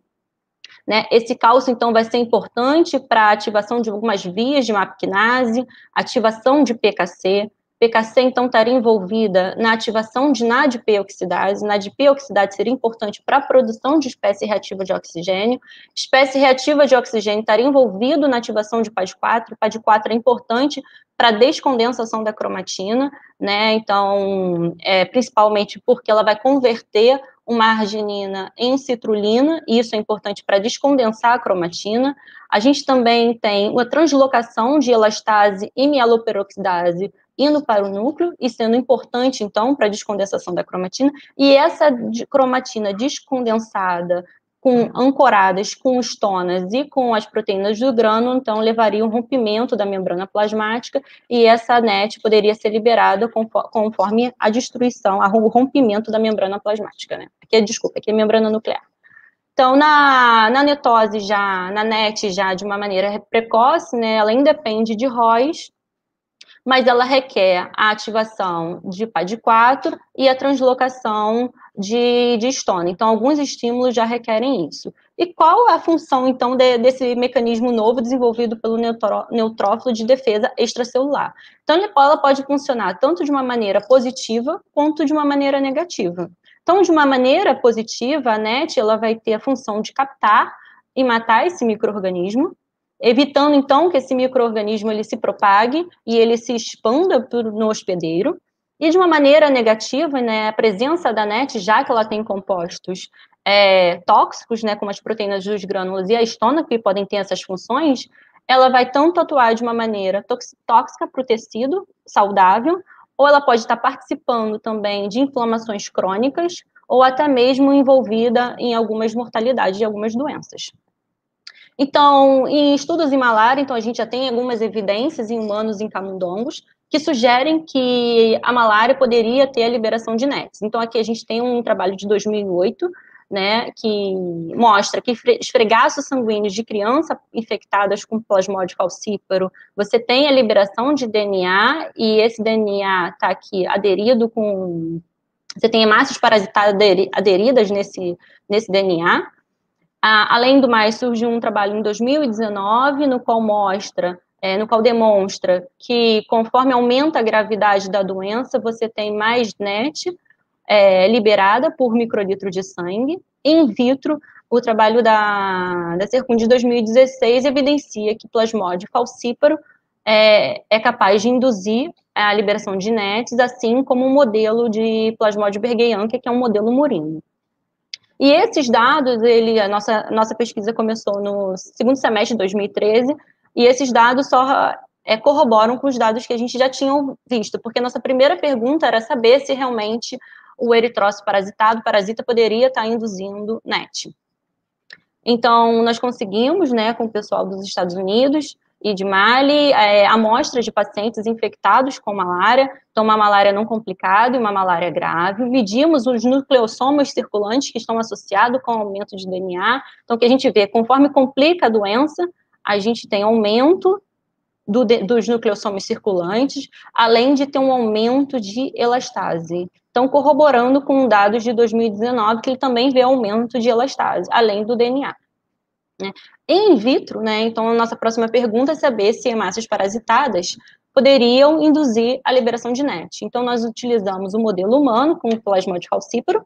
né? Esse cálcio, então, vai ser importante para a ativação de algumas vias de MAP-quinase, ativação de P K C. P K C, então, estaria envolvida na ativação de N A D P-oxidase. N A D P-oxidase seria importante para a produção de espécie reativa de oxigênio. Espécie reativa de oxigênio estaria envolvido na ativação de P A D quatro. P A D quatro é importante para a descondensação da cromatina, né? Então, é, principalmente porque ela vai converter uma arginina em citrulina, e isso é importante para descondensar a cromatina. A gente também tem uma translocação de elastase e mieloperoxidase indo para o núcleo, e sendo importante, então, para a descondensação da cromatina, e essa cromatina descondensada, com, ancoradas com os tonas e com as proteínas do grânulo, então, levaria um rompimento da membrana plasmática, e essa N E T poderia ser liberada conforme a destruição, o rompimento da membrana plasmática, né? Aqui, desculpa, aqui é membrana nuclear. Então, na, na netose já, na N E T já de uma maneira precoce, né, ela independe de R O S, mas ela requer a ativação de P A D quatro e a translocação de, de histona. Então, alguns estímulos já requerem isso. E qual é a função, então, de, desse mecanismo novo desenvolvido pelo neutró, neutrófilo de defesa extracelular? Então, ela pode funcionar tanto de uma maneira positiva quanto de uma maneira negativa. Então, de uma maneira positiva, a N E T ela vai ter a função de captar e matar esse micro-organismo, evitando, então, que esse micro-organismo ele se propague e ele se expanda por, no hospedeiro. E, de uma maneira negativa, né, a presença da N E T, já que ela tem compostos é, tóxicos, né, como as proteínas dos grânulos e a histona, que podem ter essas funções, ela vai tanto atuar de uma maneira tóxica para o tecido saudável, ou ela pode estar participando também de inflamações crônicas, ou até mesmo envolvida em algumas mortalidades de algumas doenças. Então, em estudos em malária, então a gente já tem algumas evidências em humanos em camundongos que sugerem que a malária poderia ter a liberação de N E Ts. Então, aqui a gente tem um trabalho de dois mil e oito, né, que mostra que esfregaços sanguíneos de crianças infectadas com plasmódio falcíparo, você tem a liberação de D N A, e esse D N A está aqui aderido com... Você tem hemácias parasitadas aderidas nesse, nesse D N A. Ah, além do mais, surgiu um trabalho em dois mil e dezenove, no qual mostra, é, no qual demonstra que conforme aumenta a gravidade da doença, você tem mais N E T é, liberada por microlitro de sangue. In vitro, o trabalho da, da Sercund de dois mil e dezesseis evidencia que plasmódio falcíparo é, é capaz de induzir a liberação de N E Ts, assim como o modelo de plasmódio bergheianca, que é um modelo murino. E esses dados, ele, a nossa, nossa pesquisa começou no segundo semestre de dois mil e treze, e esses dados só é, corroboram com os dados que a gente já tinha visto, porque a nossa primeira pergunta era saber se realmente o eritrócito parasitado, parasita, poderia estar induzindo N E T. Então, nós conseguimos, né, com o pessoal dos Estados Unidos e de Mali, é, amostras de pacientes infectados com malária, então uma malária não complicada e uma malária grave. Medimos os nucleossomas circulantes que estão associados com o aumento de D N A. Então, o que a gente vê, conforme complica a doença, a gente tem aumento do, dos nucleossomas circulantes, além de ter um aumento de elastase. Então, corroborando com dados de dois mil e dezenove, que ele também vê aumento de elastase, além do D N A. Né? In vitro, né, então a nossa próxima pergunta é saber se hemácias parasitadas poderiam induzir a liberação de N E T. Então, nós utilizamos o modelo humano com plasmódio falcíparo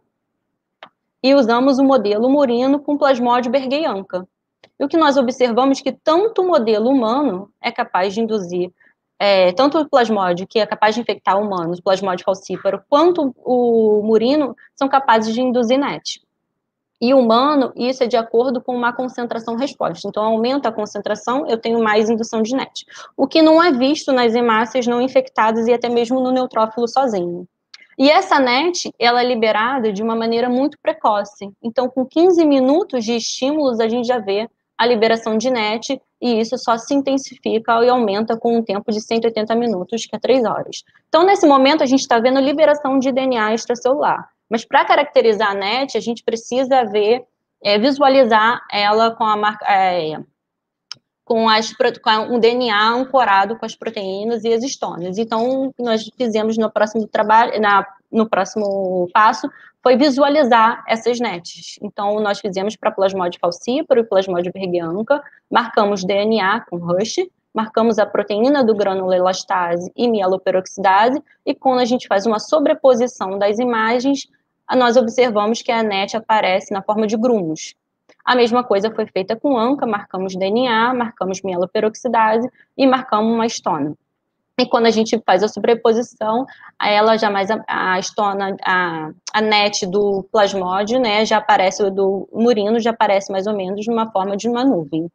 e usamos o modelo murino com plasmódio bergheianca. E o que nós observamos é que tanto o modelo humano é capaz de induzir, é, tanto o plasmódio, que é capaz de infectar humanos, plasmódio falcíparo, quanto o murino são capazes de induzir N E T. E humano, isso é de acordo com uma concentração-resposta. Então, aumenta a concentração, eu tenho mais indução de N E T. O que não é visto nas hemácias não infectadas e até mesmo no neutrófilo sozinho. E essa N E T, ela é liberada de uma maneira muito precoce. Então, com quinze minutos de estímulos, a gente já vê a liberação de N E T, e isso só se intensifica e aumenta com um tempo de cento e oitenta minutos, que é três horas. Então, nesse momento, a gente está vendo liberação de D N A extracelular. Mas para caracterizar a N E T, a gente precisa ver, é, visualizar ela com a marca, é, com, as, com um D N A ancorado com as proteínas e as histonas. Então, nós fizemos no próximo trabalho, na, no próximo passo, foi visualizar essas N E Ts. Então, nós fizemos para Plasmodium falciparum e Plasmodium bergianca, marcamos D N A com Rush, marcamos a proteína do grânulo elastase e mieloperoxidase, e quando a gente faz uma sobreposição das imagens, nós observamos que a N E T aparece na forma de grumos. A mesma coisa foi feita com ANCA, marcamos D N A, marcamos mieloperoxidase e marcamos uma histona. E quando a gente faz a sobreposição, ela já mais, a, a histona, a, a N E T do plasmódio, né, já aparece, do murino, já aparece mais ou menos numa forma de uma nuvem.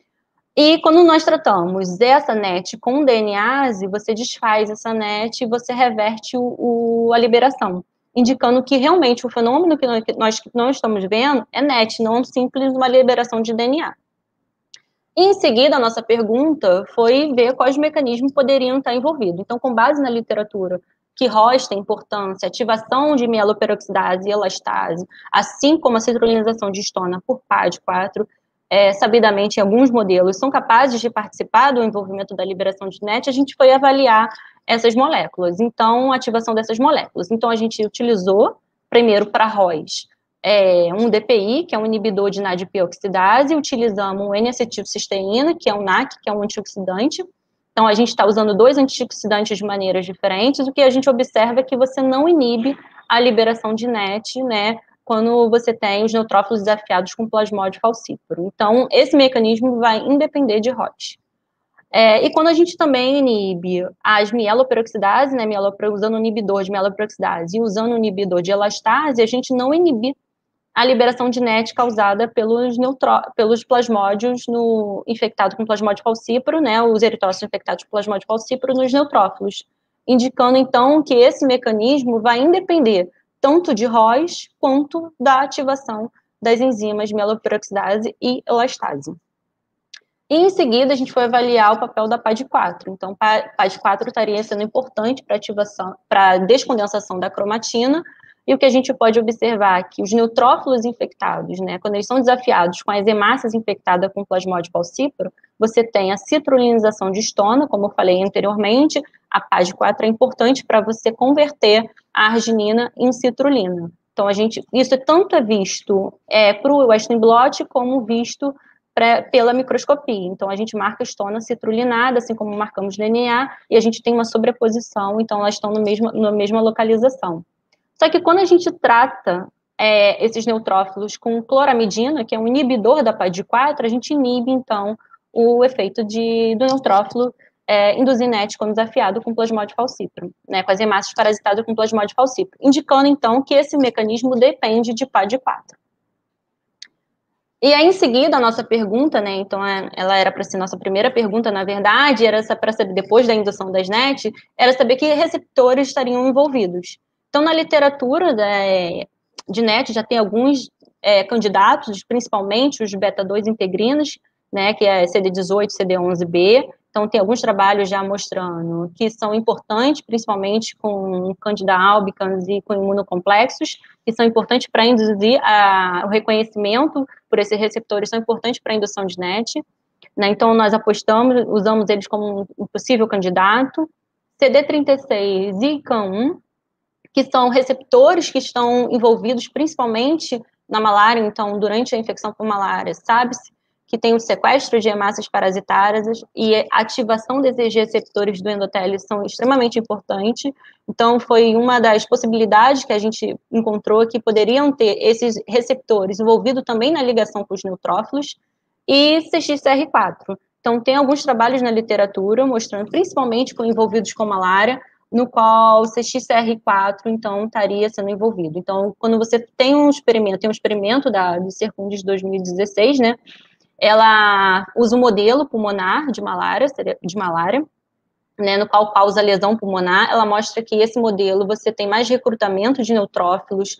E quando nós tratamos essa N E T com D N ase, você desfaz essa N E T e você reverte o, o, a liberação, indicando que realmente o fenômeno que nós não estamos vendo é N E T, não simples uma liberação de D N A. E em seguida, a nossa pergunta foi ver quais mecanismos poderiam estar envolvidos. Então, com base na literatura, que R O S tem importância, ativação de mieloperoxidase e elastase, assim como a citrulinização de histona por P A D quatro, é, sabidamente, em alguns modelos, são capazes de participar do envolvimento da liberação de N E T, a gente foi avaliar essas moléculas, então, a ativação dessas moléculas. Então, a gente utilizou, primeiro, para R O S, é, um D P I, que é um inibidor de N A D P-oxidase, utilizamos um N-acetilcisteína, que é um N A C, que é um antioxidante. Então, a gente está usando dois antioxidantes de maneiras diferentes. O que a gente observa é que você não inibe a liberação de N E T, né, quando você tem os neutrófilos desafiados com Plasmodium falciparum. Então, esse mecanismo vai independer de R O S. É, e quando a gente também inibe as mieloperoxidase, né, usando o inibidor de mieloperoxidase e usando o inibidor de elastase, a gente não inibe a liberação de N E T causada pelos, neutro, pelos plasmódios no, infectado com Plasmodium falciparum, né, os eritrócitos infectados com Plasmodium falciparum nos neutrófilos, indicando, então, que esse mecanismo vai independer tanto de R O S quanto da ativação das enzimas mieloperoxidase e elastase. E, em seguida, a gente foi avaliar o papel da P A D quatro. Então, P A D quatro estaria sendo importante para ativação, para a descondensação da cromatina, e o que a gente pode observar é que os neutrófilos infectados, né, quando eles são desafiados com as hemácias infectadas com Plasmodium falciparum, você tem a citrulinização de histona, como eu falei anteriormente, a P A D quatro é importante para você converter a arginina em citrulina. Então, a gente, isso é tanto é visto é, para o Western blot, como visto pra, pela microscopia. Então, a gente marca histona citrulinada, assim como marcamos D N A, e a gente tem uma sobreposição, então elas estão no mesmo, na mesma localização. Só que quando a gente trata é, esses neutrófilos com cloramidina, que é um inibidor da P A D quatro, a gente inibe, então, o efeito de, do neutrófilo é, induzir N E T quando desafiado com Plasmodium falciparum, né, com as hemácias parasitadas com Plasmodium falciparum, indicando, então, que esse mecanismo depende de P A D quatro. E aí, em seguida, a nossa pergunta, né, então, ela era para ser nossa primeira pergunta, na verdade, era para saber, depois da indução das N E T, era saber que receptores estariam envolvidos. Então, na literatura de N E T, já tem alguns é, candidatos, principalmente os beta dois integrinos, né, que é C D dezoito, C D onze B. Então, tem alguns trabalhos já mostrando que são importantes, principalmente com Candida albicans e com imunocomplexos, que são importantes para induzir a, o reconhecimento por esses receptores, são importantes para a indução de N E T. Né? Então, nós apostamos, usamos eles como um possível candidato. C D trinta e seis e C A M um, que são receptores que estão envolvidos principalmente na malária. Então, durante a infecção por malária, sabe-se que tem o sequestro de hemácias parasitárias e a ativação desses receptores do endotélio são extremamente importantes. Então, foi uma das possibilidades que a gente encontrou que poderiam ter esses receptores envolvidos também na ligação com os neutrófilos e C X C R quatro. Então, tem alguns trabalhos na literatura mostrando, principalmente com envolvidos com malária, no qual o C X C R quatro, então, estaria sendo envolvido. Então, quando você tem um experimento, tem um experimento da, do Sercund de dois mil e dezesseis, né, ela usa um modelo pulmonar de malária, de malária, né, no qual causa lesão pulmonar. Ela mostra que esse modelo, você tem mais recrutamento de neutrófilos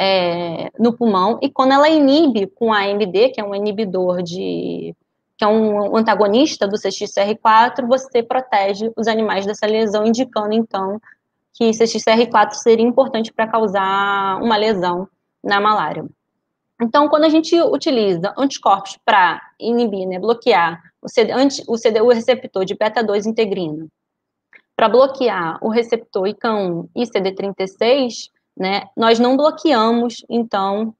é, no pulmão, e quando ela inibe com a A M D, que é um inibidor de... que é um antagonista do C X C R quatro, você protege os animais dessa lesão, indicando, então, que C X C R quatro seria importante para causar uma lesão na malária. Então, quando a gente utiliza anticorpos para inibir, né, bloquear o, C D, o, C D, o receptor de beta dois integrina, para bloquear o receptor I C A um e C D trinta e seis, né, nós não bloqueamos, então,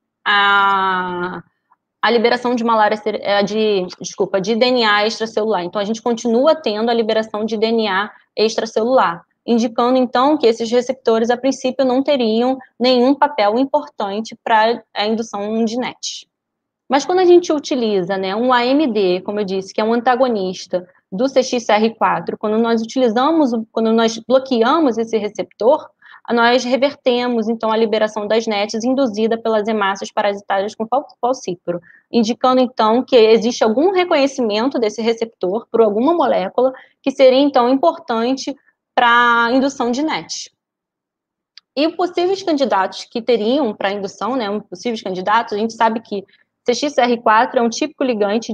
a... a liberação de malária, de, desculpa, de D N A extracelular. Então, a gente continua tendo a liberação de D N A extracelular, indicando, então, que esses receptores, a princípio, não teriam nenhum papel importante para a indução de N E T. Mas quando a gente utiliza, né, um A M D, como eu disse, que é um antagonista do C X C R quatro, quando nós utilizamos, quando nós bloqueamos esse receptor, nós revertemos, então, a liberação das N E Ts induzida pelas hemácias parasitárias com falcíparo, indicando, então, que existe algum reconhecimento desse receptor por alguma molécula que seria, então, importante para a indução de N E T. E possíveis candidatos que teriam para indução, né, possíveis candidatos, a gente sabe que C X C R quatro é um típico ligante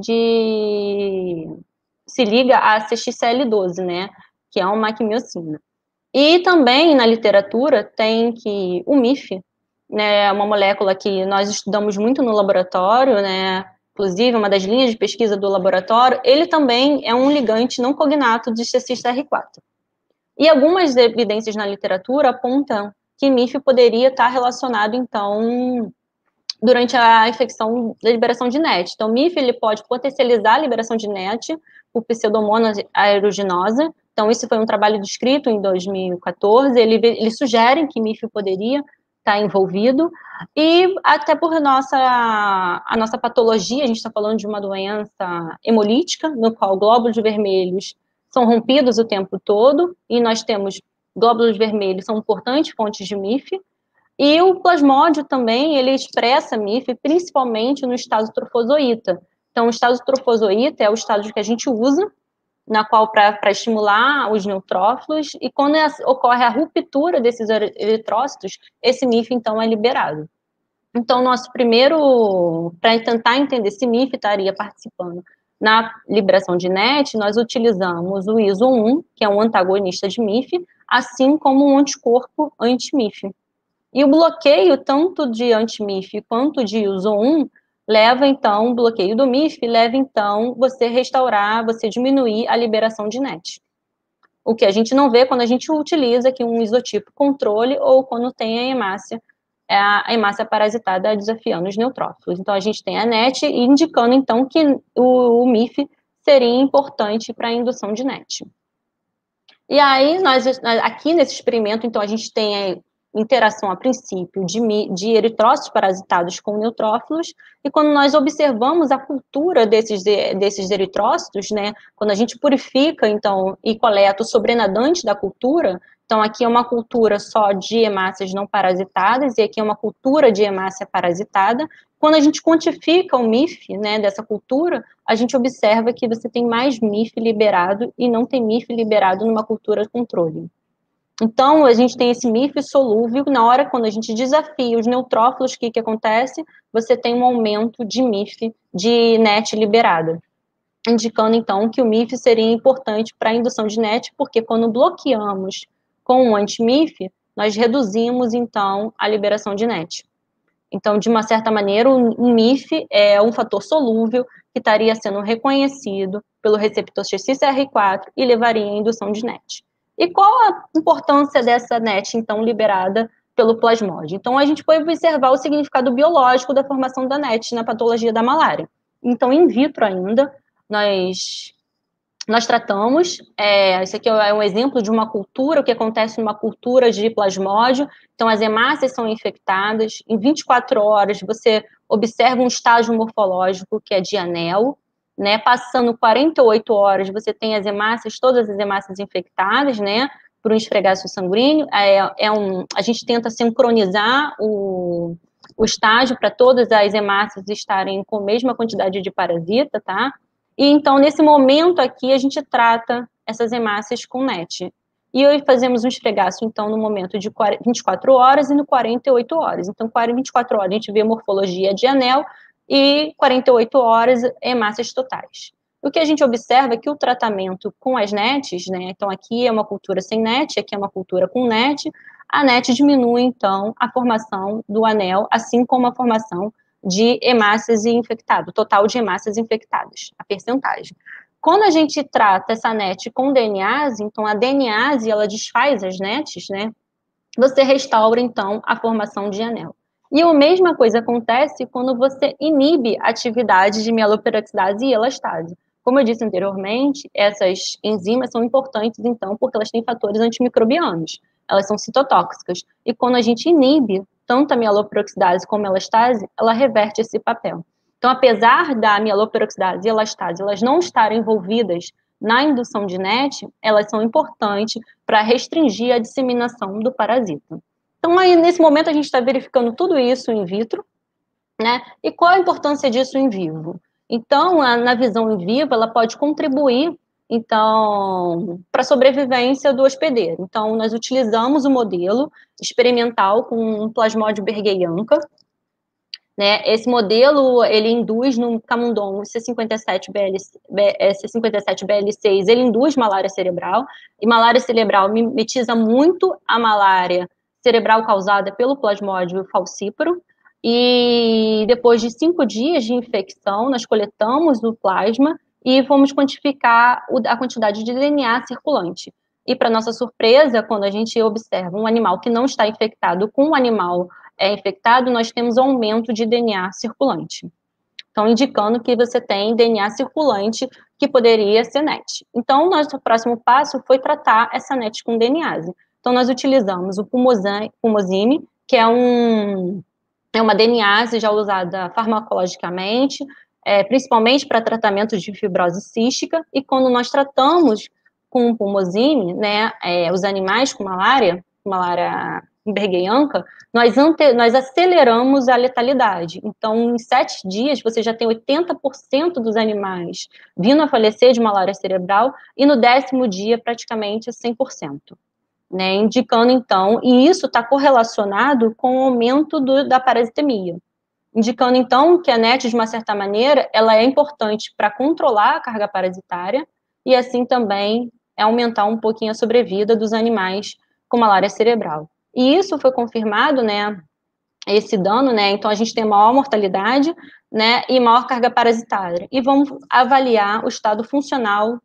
de... se liga a C X C L doze, né, que é uma quimiocina. E também, na literatura, tem que o M I F, né, uma molécula que nós estudamos muito no laboratório, né, inclusive uma das linhas de pesquisa do laboratório, ele também é um ligante não cognato de C X C R quatro. E algumas evidências na literatura apontam que M I F poderia estar relacionado, então, durante a infecção da liberação de N E T. Então, o M I F ele pode potencializar a liberação de N E T por pseudomonas aeruginosa. Então, isso foi um trabalho descrito em dois mil e quatorze, ele, ele sugere que M I F poderia estar envolvido, e até por nossa, a nossa patologia, a gente está falando de uma doença hemolítica, no qual glóbulos vermelhos são rompidos o tempo todo, e nós temos glóbulos vermelhos, são importantes fontes de M I F, e o plasmódio também, ele expressa M I F, principalmente no estado trofozoíta. Então, o estado trofozoíta é o estado que a gente usa, na qual para estimular os neutrófilos, e quando é, ocorre a ruptura desses eritrócitos, esse M I F, então, é liberado. Então, nosso primeiro, para tentar entender se M I F estaria participando na liberação de N E T, nós utilizamos o I S O um, que é um antagonista de M I F, assim como um anticorpo anti-M I F. E o bloqueio, tanto de anti-M I F quanto de I S O um, leva, então, o bloqueio do M I F, leva, então, você restaurar, você diminuir a liberação de N E T. O que a gente não vê quando a gente utiliza aqui um isotipo controle ou quando tem a hemácia, a hemácia parasitada desafiando os neutrófilos. Então, a gente tem a N E T indicando, então, que o, o M I F seria importante para a indução de N E T. E aí, nós, aqui nesse experimento, então, a gente tem a interação, a princípio, de, de eritrócitos parasitados com neutrófilos, e quando nós observamos a cultura desses, desses eritrócitos, né, quando a gente purifica, então, e coleta o sobrenadante da cultura, então aqui é uma cultura só de hemácias não parasitadas, e aqui é uma cultura de hemácia parasitada. Quando a gente quantifica o M I F, né, dessa cultura, a gente observa que você tem mais M I F liberado e não tem M I F liberado numa cultura controle. Então, a gente tem esse M I F solúvel, na hora quando a gente desafia os neutrófilos, o que, que acontece? Você tem um aumento de M I F, de N E T liberada, indicando, então, que o M I F seria importante para a indução de N E T, porque quando bloqueamos com o anti-M I F, nós reduzimos, então, a liberação de N E T. Então, de uma certa maneira, o M I F é um fator solúvel que estaria sendo reconhecido pelo receptor X C C R quatro e levaria à indução de N E T. E qual a importância dessa N E T, então, liberada pelo plasmódio? Então, a gente pode observar o significado biológico da formação da N E T na patologia da malária. Então, in vitro ainda, nós, nós tratamos, é, esse aqui é um exemplo de uma cultura, o que acontece numa cultura de plasmódio. Então, as hemácias são infectadas, em vinte e quatro horas você observa um estágio morfológico que é de anel, né, passando quarenta e oito horas, você tem as hemácias, todas as hemácias infectadas, né, por um esfregaço sanguíneo. É, é um, a gente tenta sincronizar o, o estágio para todas as hemácias estarem com a mesma quantidade de parasita, tá? E então, nesse momento aqui, a gente trata essas hemácias com N E T. E hoje fazemos um esfregaço, então, no momento de vinte e quatro horas e no quarenta e oito horas. Então, vinte e quatro horas a gente vê morfologia de anel e quarenta e oito horas hemácias totais. O que a gente observa é que o tratamento com as N E Ts, né, então aqui é uma cultura sem N E T, aqui é uma cultura com N E T, a N E T diminui, então, a formação do anel, assim como a formação de hemácias infectadas, o total de hemácias infectadas, a percentagem. Quando a gente trata essa N E T com DNase, então a DNase, ela desfaz as N E Ts, né, você restaura, então, a formação de anel. E a mesma coisa acontece quando você inibe a atividade de mieloperoxidase e elastase. Como eu disse anteriormente, essas enzimas são importantes, então, porque elas têm fatores antimicrobianos. Elas são citotóxicas. E quando a gente inibe tanto a mieloperoxidase como a elastase, ela reverte esse papel. Então, apesar da mieloperoxidase e elastase elas não estarem envolvidas na indução de N E T, elas são importantes para restringir a disseminação do parasita. Então, aí, nesse momento, a gente está verificando tudo isso in vitro, né? E qual a importância disso em vivo? Então, a, na visão in vivo, ela pode contribuir, então, para a sobrevivência do hospedeiro. Então, nós utilizamos o modelo experimental com um plasmódio Bergheianca, né? Esse modelo, ele induz no camundongo C cinquenta e sete B L seis, ele induz malária cerebral, e malária cerebral mimetiza muito a malária cerebral causada pelo plasmódio falcíparo, e depois de cinco dias de infecção, nós coletamos o plasma e vamos quantificar a quantidade de D N A circulante. E, para nossa surpresa, quando a gente observa um animal que não está infectado com um animal é infectado, nós temos aumento de D N A circulante. Então, indicando que você tem D N A circulante que poderia ser N E T. Então, nosso próximo passo foi tratar essa N E T com DNase. Então, nós utilizamos o pumosime, que é, um, é uma DNase já usada farmacologicamente, é, principalmente para tratamento de fibrose cística, e quando nós tratamos com o pumosime, né, é, os animais com malária, malária Bergheianca, nós, ante, nós aceleramos a letalidade. Então, em sete dias, você já tem oitenta por cento dos animais vindo a falecer de malária cerebral, e no décimo dia, praticamente cem por cento. Né, indicando, então, e isso está correlacionado com o aumento do, da parasitemia. Indicando, então, que a N E T, de uma certa maneira, ela é importante para controlar a carga parasitária, e assim também é aumentar um pouquinho a sobrevida dos animais com malária cerebral. E isso foi confirmado, né, esse dano, né, então a gente tem maior mortalidade, né, e maior carga parasitária. E vamos avaliar o estado funcional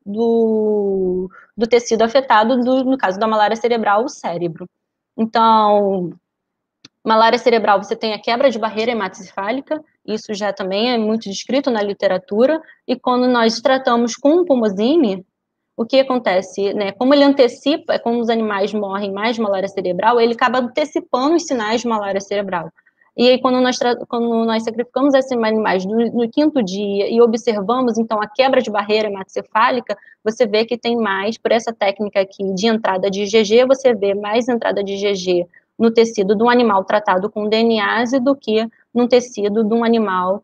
do, do tecido afetado, do, no caso da malária cerebral, o cérebro. Então, malária cerebral, você tem a quebra de barreira hematocefálica, isso já também é muito descrito na literatura, e quando nós tratamos com o pumosime, o que acontece, né, como ele antecipa, como os animais morrem mais de malária cerebral, ele acaba antecipando os sinais de malária cerebral. E aí, quando nós, quando nós sacrificamos esses animais no, no quinto dia e observamos, então, a quebra de barreira hematocefálica, você vê que tem mais, por essa técnica aqui de entrada de I G G, você vê mais entrada de I G G no tecido de um animal tratado com DNase do que no tecido de um animal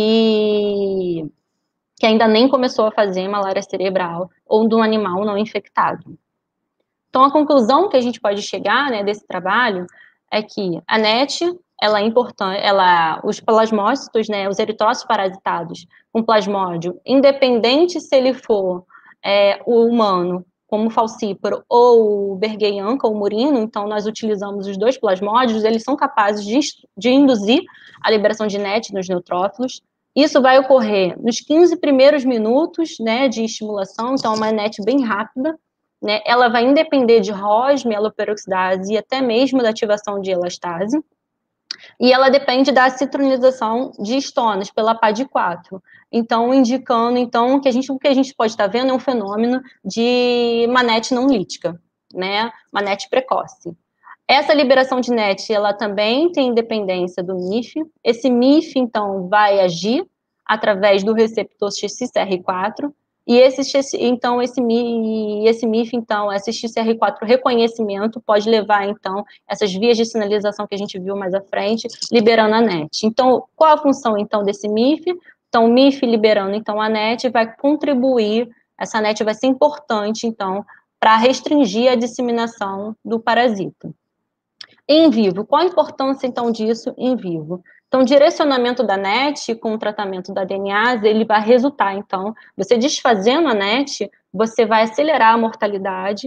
que... que ainda nem começou a fazer malária cerebral, ou de um animal não infectado. Então, a conclusão que a gente pode chegar, né, desse trabalho é que a N E T, ela é importante, ela, os plasmócitos, né, os eritócitos parasitados com plasmódio, independente se ele for é, o humano, como o falcíparo, ou o Bergheianca, ou o murino, então nós utilizamos os dois plasmódios, eles são capazes de, de induzir a liberação de N E T nos neutrófilos. Isso vai ocorrer nos quinze primeiros minutos, né, de estimulação, então é uma N E T bem rápida, né, ela vai independer de R O S, mieloperoxidase e até mesmo da ativação de elastase, e ela depende da citronização de estonas pela P A D quatro, então indicando então, que a gente, o que a gente pode estar vendo é um fenômeno de uma N E T não lítica, né, uma N E T precoce. Essa liberação de N E T, ela também tem dependência do M I F. Esse M I F, então, vai agir através do receptor X C R quatro. E esse, então, esse, esse M I F, então, esse X R quatro reconhecimento pode levar, então, essas vias de sinalização que a gente viu mais à frente, liberando a N E T. Então, qual a função, então, desse M I F? Então, o M I F liberando, então, a N E T vai contribuir, essa N E T vai ser importante, então, para restringir a disseminação do parasita. Em vivo, qual a importância, então, disso em vivo? Então, o direcionamento da N E T com o tratamento da adenease, ele vai resultar, então, você desfazendo a N E T, você vai acelerar a mortalidade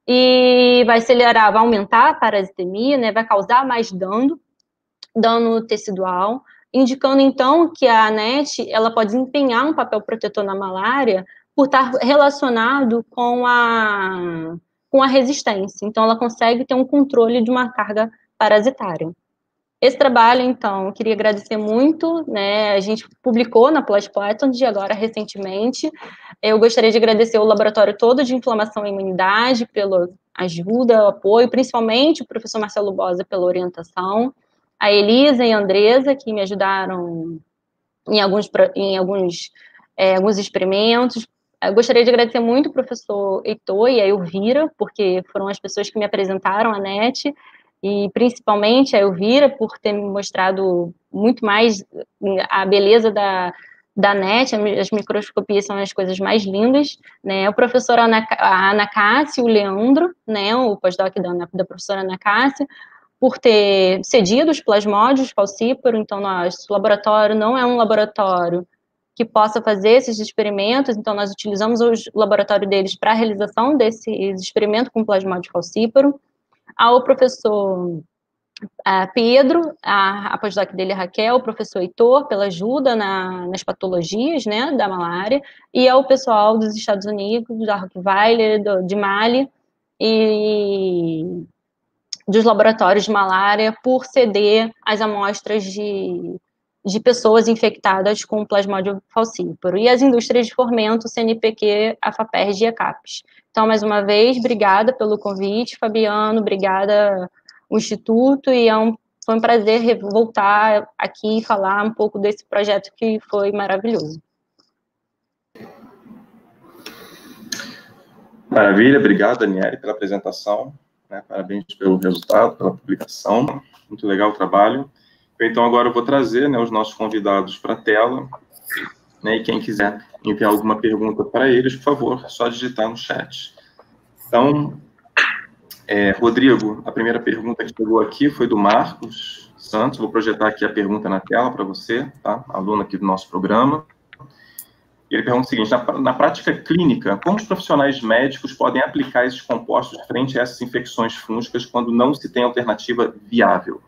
e vai acelerar, vai aumentar a parasitemia, né, vai causar mais dano, dano tecidual, indicando, então, que a N E T, ela pode desempenhar um papel protetor na malária por estar relacionado com a, com a resistência. Então, ela consegue ter um controle de uma carga parasitária. Esse trabalho, então, eu queria agradecer muito, né, a gente publicou na PLOS Python agora recentemente. Eu gostaria de agradecer o laboratório todo de inflamação e imunidade pela ajuda, o apoio, principalmente o professor Marcelo Bosa pela orientação, a Elisa e a Andresa, que me ajudaram em alguns, em alguns, é, alguns experimentos. Eu gostaria de agradecer muito o professor Heitor e a Elvira, porque foram as pessoas que me apresentaram a N E T, e principalmente a Elvira, por ter me mostrado muito mais a beleza da, da N E T, as microscopias são as coisas mais lindas, né, o professor Ana, a Ana Cássia, o Leandro, né, o pós-doc da, da professora Ana Cássia, por ter cedido os plasmódios falcíparo. Então, nosso laboratório não é um laboratório que possa fazer esses experimentos, então nós utilizamos o laboratório deles para a realização desses experimentos com plasmódio falcíparo. Ao professor a Pedro, a, a pós-doc dele, a Raquel, o professor Heitor, pela ajuda na, nas patologias, né, da malária, e ao pessoal dos Estados Unidos, da Rockefeller, do, de Mali, e dos laboratórios de malária, por ceder as amostras de, de pessoas infectadas com plasmódio falcíparo, e as indústrias de fomento, C N P Q, a FAPERJ e a CAPES. Então, mais uma vez, obrigada pelo convite, Fabiano, obrigada ao Instituto, e é um, foi um prazer voltar aqui e falar um pouco desse projeto que foi maravilhoso. Maravilha, obrigado, Daniele, pela apresentação, né, parabéns pelo resultado, pela publicação, muito legal o trabalho. Então, agora eu vou trazer, né, os nossos convidados para a tela, né, e quem quiser enviar alguma pergunta para eles, por favor, é só digitar no chat. Então, é, Rodrigo, a primeira pergunta que chegou aqui foi do Marcos Santos. Vou projetar aqui a pergunta na tela para você, tá? Aluno aqui do nosso programa. E ele pergunta o seguinte: na, na prática clínica, como os profissionais médicos podem aplicar esses compostos frente a essas infecções fúngicas quando não se tem alternativa viável?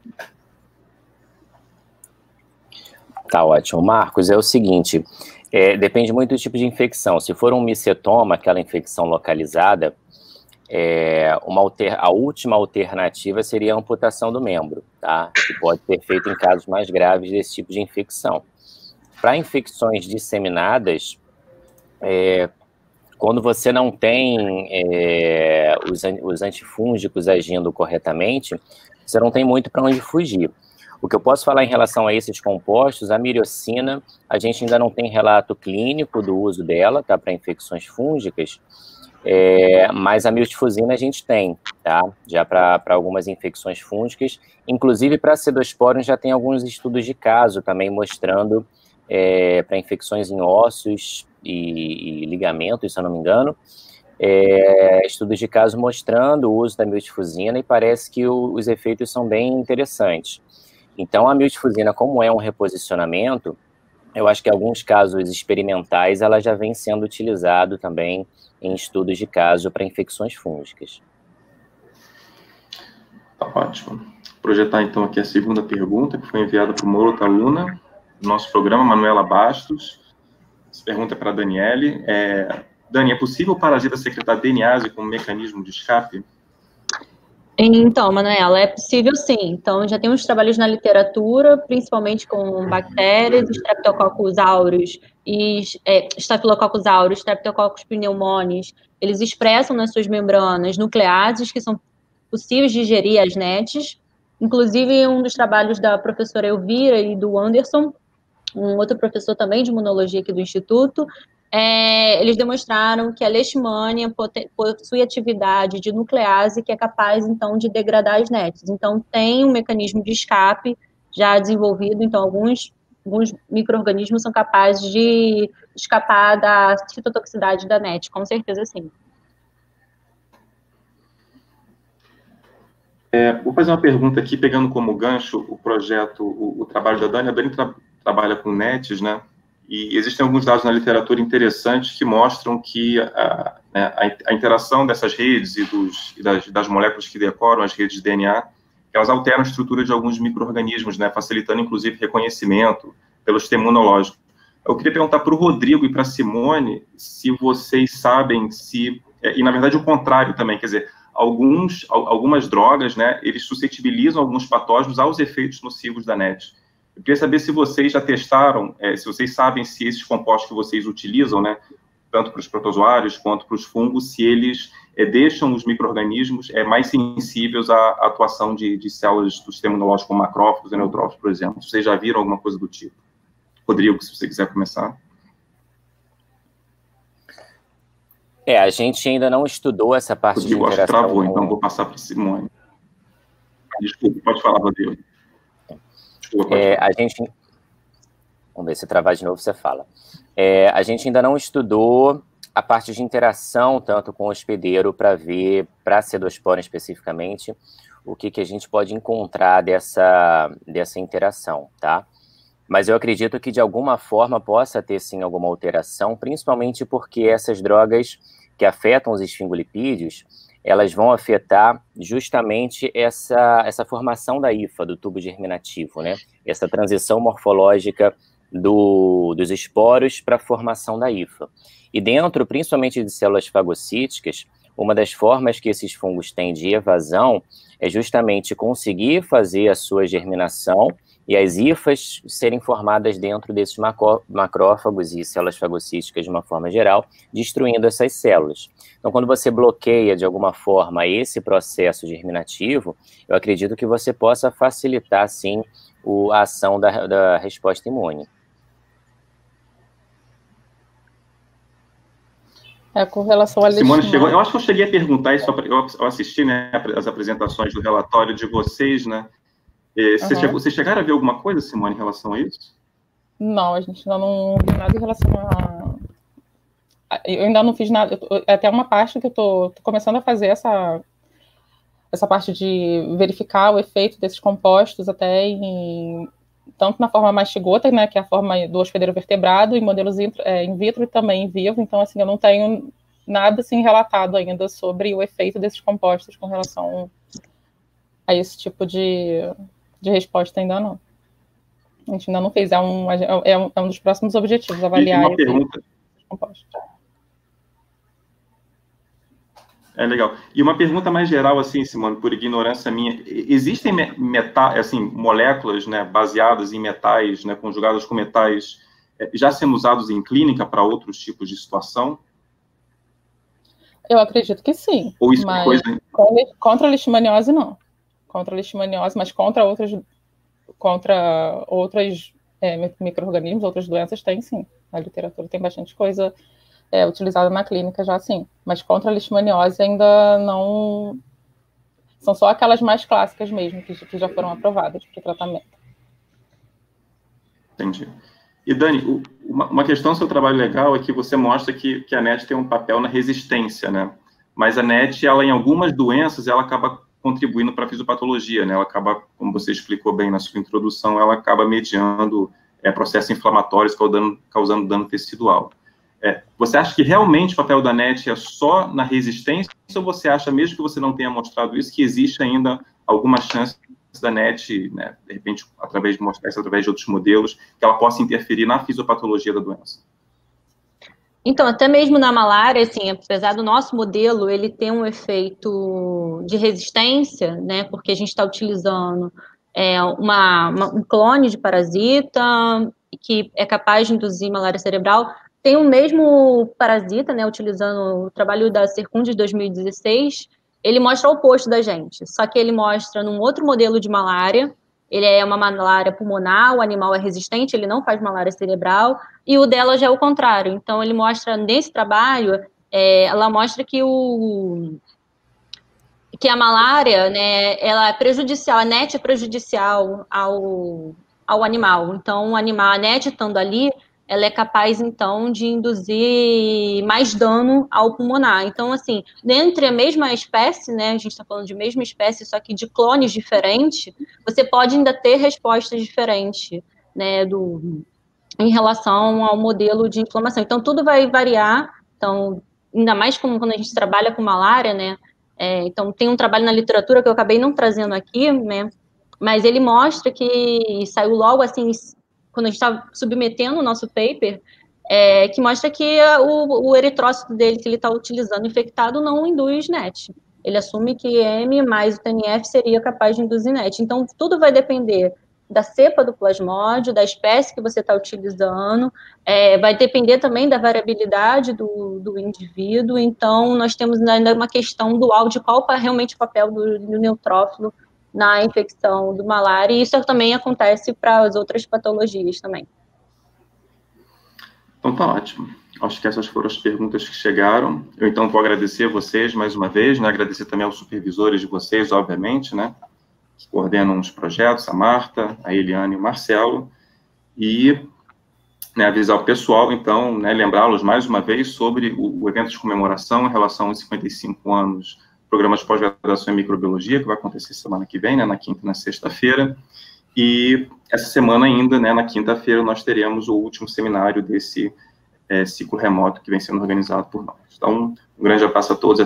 Tá ótimo. Marcos, é o seguinte, é, depende muito do tipo de infecção. Se for um micetoma, aquela infecção localizada, é, uma alter, a última alternativa seria a amputação do membro, tá? Que pode ser feito em casos mais graves desse tipo de infecção. Para infecções disseminadas, é, quando você não tem é, os, os antifúngicos agindo corretamente, você não tem muito para onde fugir. O que eu posso falar em relação a esses compostos, a miriocina, a gente ainda não tem relato clínico do uso dela, tá, para infecções fúngicas, é, mas a miltifusina a gente tem, tá, já para algumas infecções fúngicas, inclusive para cedosporium já tem alguns estudos de caso também mostrando é, para infecções em ossos e, e ligamentos, se eu não me engano, é, estudos de caso mostrando o uso da miltifusina e parece que o, os efeitos são bem interessantes. Então, a miltifusina, como é um reposicionamento, eu acho que em alguns casos experimentais ela já vem sendo utilizado também em estudos de caso para infecções fúngicas. Tá ótimo. Vou projetar então aqui a segunda pergunta, que foi enviada por uma outra aluna do nosso programa, Manuela Bastos. Essa pergunta é para a Daniele. É, Dani, é possível o parasita secretar D N A S como mecanismo de escape? Então, Manuela, é possível sim. Então, já tem uns trabalhos na literatura, principalmente com bactérias, Streptococcus aureus e é, Staphylococcus aureus, Streptococcus pneumoniae. Eles expressam nas suas membranas nucleases que são possíveis de digerir as netes. Inclusive, um dos trabalhos da professora Elvira e do Anderson, um outro professor também de imunologia aqui do Instituto, é, eles demonstraram que a leishmania possui atividade de nuclease que é capaz, então, de degradar as nets. Então, tem um mecanismo de escape já desenvolvido, então, alguns, alguns micro-organismos são capazes de escapar da citotoxicidade da net, com certeza sim. É, vou fazer uma pergunta aqui, pegando como gancho o projeto, o, o trabalho da Dani. A Dani tra trabalha com nets, né? E existem alguns dados na literatura interessantes que mostram que a, a, a interação dessas redes e, dos, e das, das moléculas que decoram as redes de D N A, elas alteram a estrutura de alguns micro-organismos, né? Facilitando, inclusive, reconhecimento pelo sistema imunológico. Eu queria perguntar para o Rodrigo e para a Simone se vocês sabem se... E, na verdade, o contrário também, quer dizer, alguns, algumas drogas, né, eles suscetibilizam alguns patógenos aos efeitos nocivos da net. Eu queria saber se vocês já testaram, é, se vocês sabem se esses compostos que vocês utilizam, né, tanto para os protozoários quanto para os fungos, se eles é, deixam os micro-organismos é, mais sensíveis à atuação de, de células do sistema imunológico, como macrófagos e neutrófilos, por exemplo. Vocês já viram alguma coisa do tipo? Rodrigo, se você quiser começar. É, a gente ainda não estudou essa parte Rodrigo, de interação. Acho que travou, então vou passar para Simone. Desculpa, pode falar, Rodrigo. Desculpa, pode é, falar. A gente... Vamos ver, se travar de novo, você fala. É, a gente ainda não estudou a parte de interação, tanto com o hospedeiro, para ver, para a cedospora especificamente, o que, que a gente pode encontrar dessa, dessa interação, tá? Mas eu acredito que, de alguma forma, possa ter, sim, alguma alteração, principalmente porque essas drogas que afetam os esfingolipídios, elas vão afetar justamente essa, essa formação da hifa, do tubo germinativo, né? Essa transição morfológica do, dos esporos para a formação da hifa. E dentro, principalmente de células fagocíticas, uma das formas que esses fungos têm de evasão é justamente conseguir fazer a sua germinação e as hifas serem formadas dentro desses macrófagos e células fagocíticas de uma forma geral, destruindo essas células. Então, quando você bloqueia, de alguma forma, esse processo germinativo, eu acredito que você possa facilitar, sim, o, a ação da, da resposta imune. É, com relação a Simone chegou, eu acho que eu cheguei a perguntar isso, eu assisti, né, as apresentações do relatório de vocês, né? Você uhum. chegou, vocês chegaram a ver alguma coisa, Simone, em relação a isso? Não, a gente ainda não viu nada em relação a... Eu ainda não fiz nada, tô... até uma parte que eu tô, tô começando a fazer essa, essa parte de verificar o efeito desses compostos até em... tanto na forma mastigota, né, que é a forma do hospedeiro vertebrado, em modelos in, é, in vitro e também em vivo, então, assim, eu não tenho nada, assim, relatado ainda sobre o efeito desses compostos com relação a esse tipo de... de resposta ainda não. A gente ainda não fez, é um, é um, é um dos próximos objetivos, avaliar... E uma pergunta... É legal. E uma pergunta mais geral, assim, Simone, por ignorância minha, existem meta, assim, moléculas, né, baseadas em metais, né, conjugadas com metais, já sendo usados em clínica para outros tipos de situação? Eu acredito que sim, Ou isso mas é coisa... contra a leishmaniose, não. Contra a leishmaniose, mas contra outras, contra outras é, micro-organismos, outras doenças, tem sim. Na literatura tem bastante coisa é, utilizada na clínica já, sim. Mas contra a leishmaniose ainda não... São só aquelas mais clássicas mesmo, que, que já foram aprovadas para o tratamento. Entendi. E, Dani, uma, uma questão do seu trabalho legal é que você mostra que, que a net tem um papel na resistência, né? Mas a net, ela, em algumas doenças, ela acaba contribuindo para a fisiopatologia, né? Ela acaba, como você explicou bem na sua introdução, ela acaba mediando é, processos inflamatórios, causando, causando dano tecidual. É, você acha que realmente o papel da net é só na resistência, ou você acha, mesmo que você não tenha mostrado isso, que existe ainda alguma chance da net, né, de repente, através de mostrar isso, através de outros modelos, que ela possa interferir na fisiopatologia da doença? Então, até mesmo na malária, assim, apesar do nosso modelo, ele tem um efeito de resistência, né, porque a gente está utilizando é, uma, uma, um clone de parasita que é capaz de induzir malária cerebral. Tem o mesmo parasita, né, utilizando o trabalho da Circum de dois mil e dezesseis, ele mostra o oposto da gente, só que ele mostra num outro modelo de malária, ele é uma malária pulmonar, o animal é resistente, ele não faz malária cerebral, e o dela já é o contrário. Então, ele mostra, nesse trabalho, é, ela mostra que, o, que a malária, né, ela é prejudicial, a N E T é prejudicial ao, ao animal. Então, o animal, a N E T estando ali, ela é capaz, então, de induzir mais dano ao pulmonar. Então, assim, dentre a mesma espécie, né, a gente está falando de mesma espécie, só que de clones diferentes, você pode ainda ter respostas diferentes, né, do, em relação ao modelo de inflamação. Então, tudo vai variar, então, ainda mais como quando a gente trabalha com malária, né, é, então, tem um trabalho na literatura que eu acabei não trazendo aqui, né, mas ele mostra que saiu logo, assim, quando a gente está submetendo o nosso paper, é, que mostra que o, o eritrócito dele, que ele está utilizando infectado, não induz N E T. Ele assume que M mais o T N F seria capaz de induzir N E T. Então, tudo vai depender da cepa do plasmódio, da espécie que você está utilizando, é, vai depender também da variabilidade do, do indivíduo. Então, nós temos ainda uma questão dual de qual é realmente o papel do, do neutrófilo na infecção do malária, e isso também acontece para as outras patologias também. Então tá ótimo. Acho que essas foram as perguntas que chegaram. Eu então vou agradecer a vocês mais uma vez, né? Agradecer também aos supervisores de vocês, obviamente, né? Que coordenam os projetos, a Marta, a Eliane e o Marcelo, e né, avisar o pessoal, então, né, lembrá-los mais uma vez sobre o, o evento de comemoração em relação aos cinquenta e cinco anos programa de pós-graduação em microbiologia, que vai acontecer semana que vem, né, na quinta e na sexta-feira, e essa semana ainda, né, na quinta-feira, nós teremos o último seminário desse é, ciclo remoto que vem sendo organizado por nós. Então, um grande abraço a todos.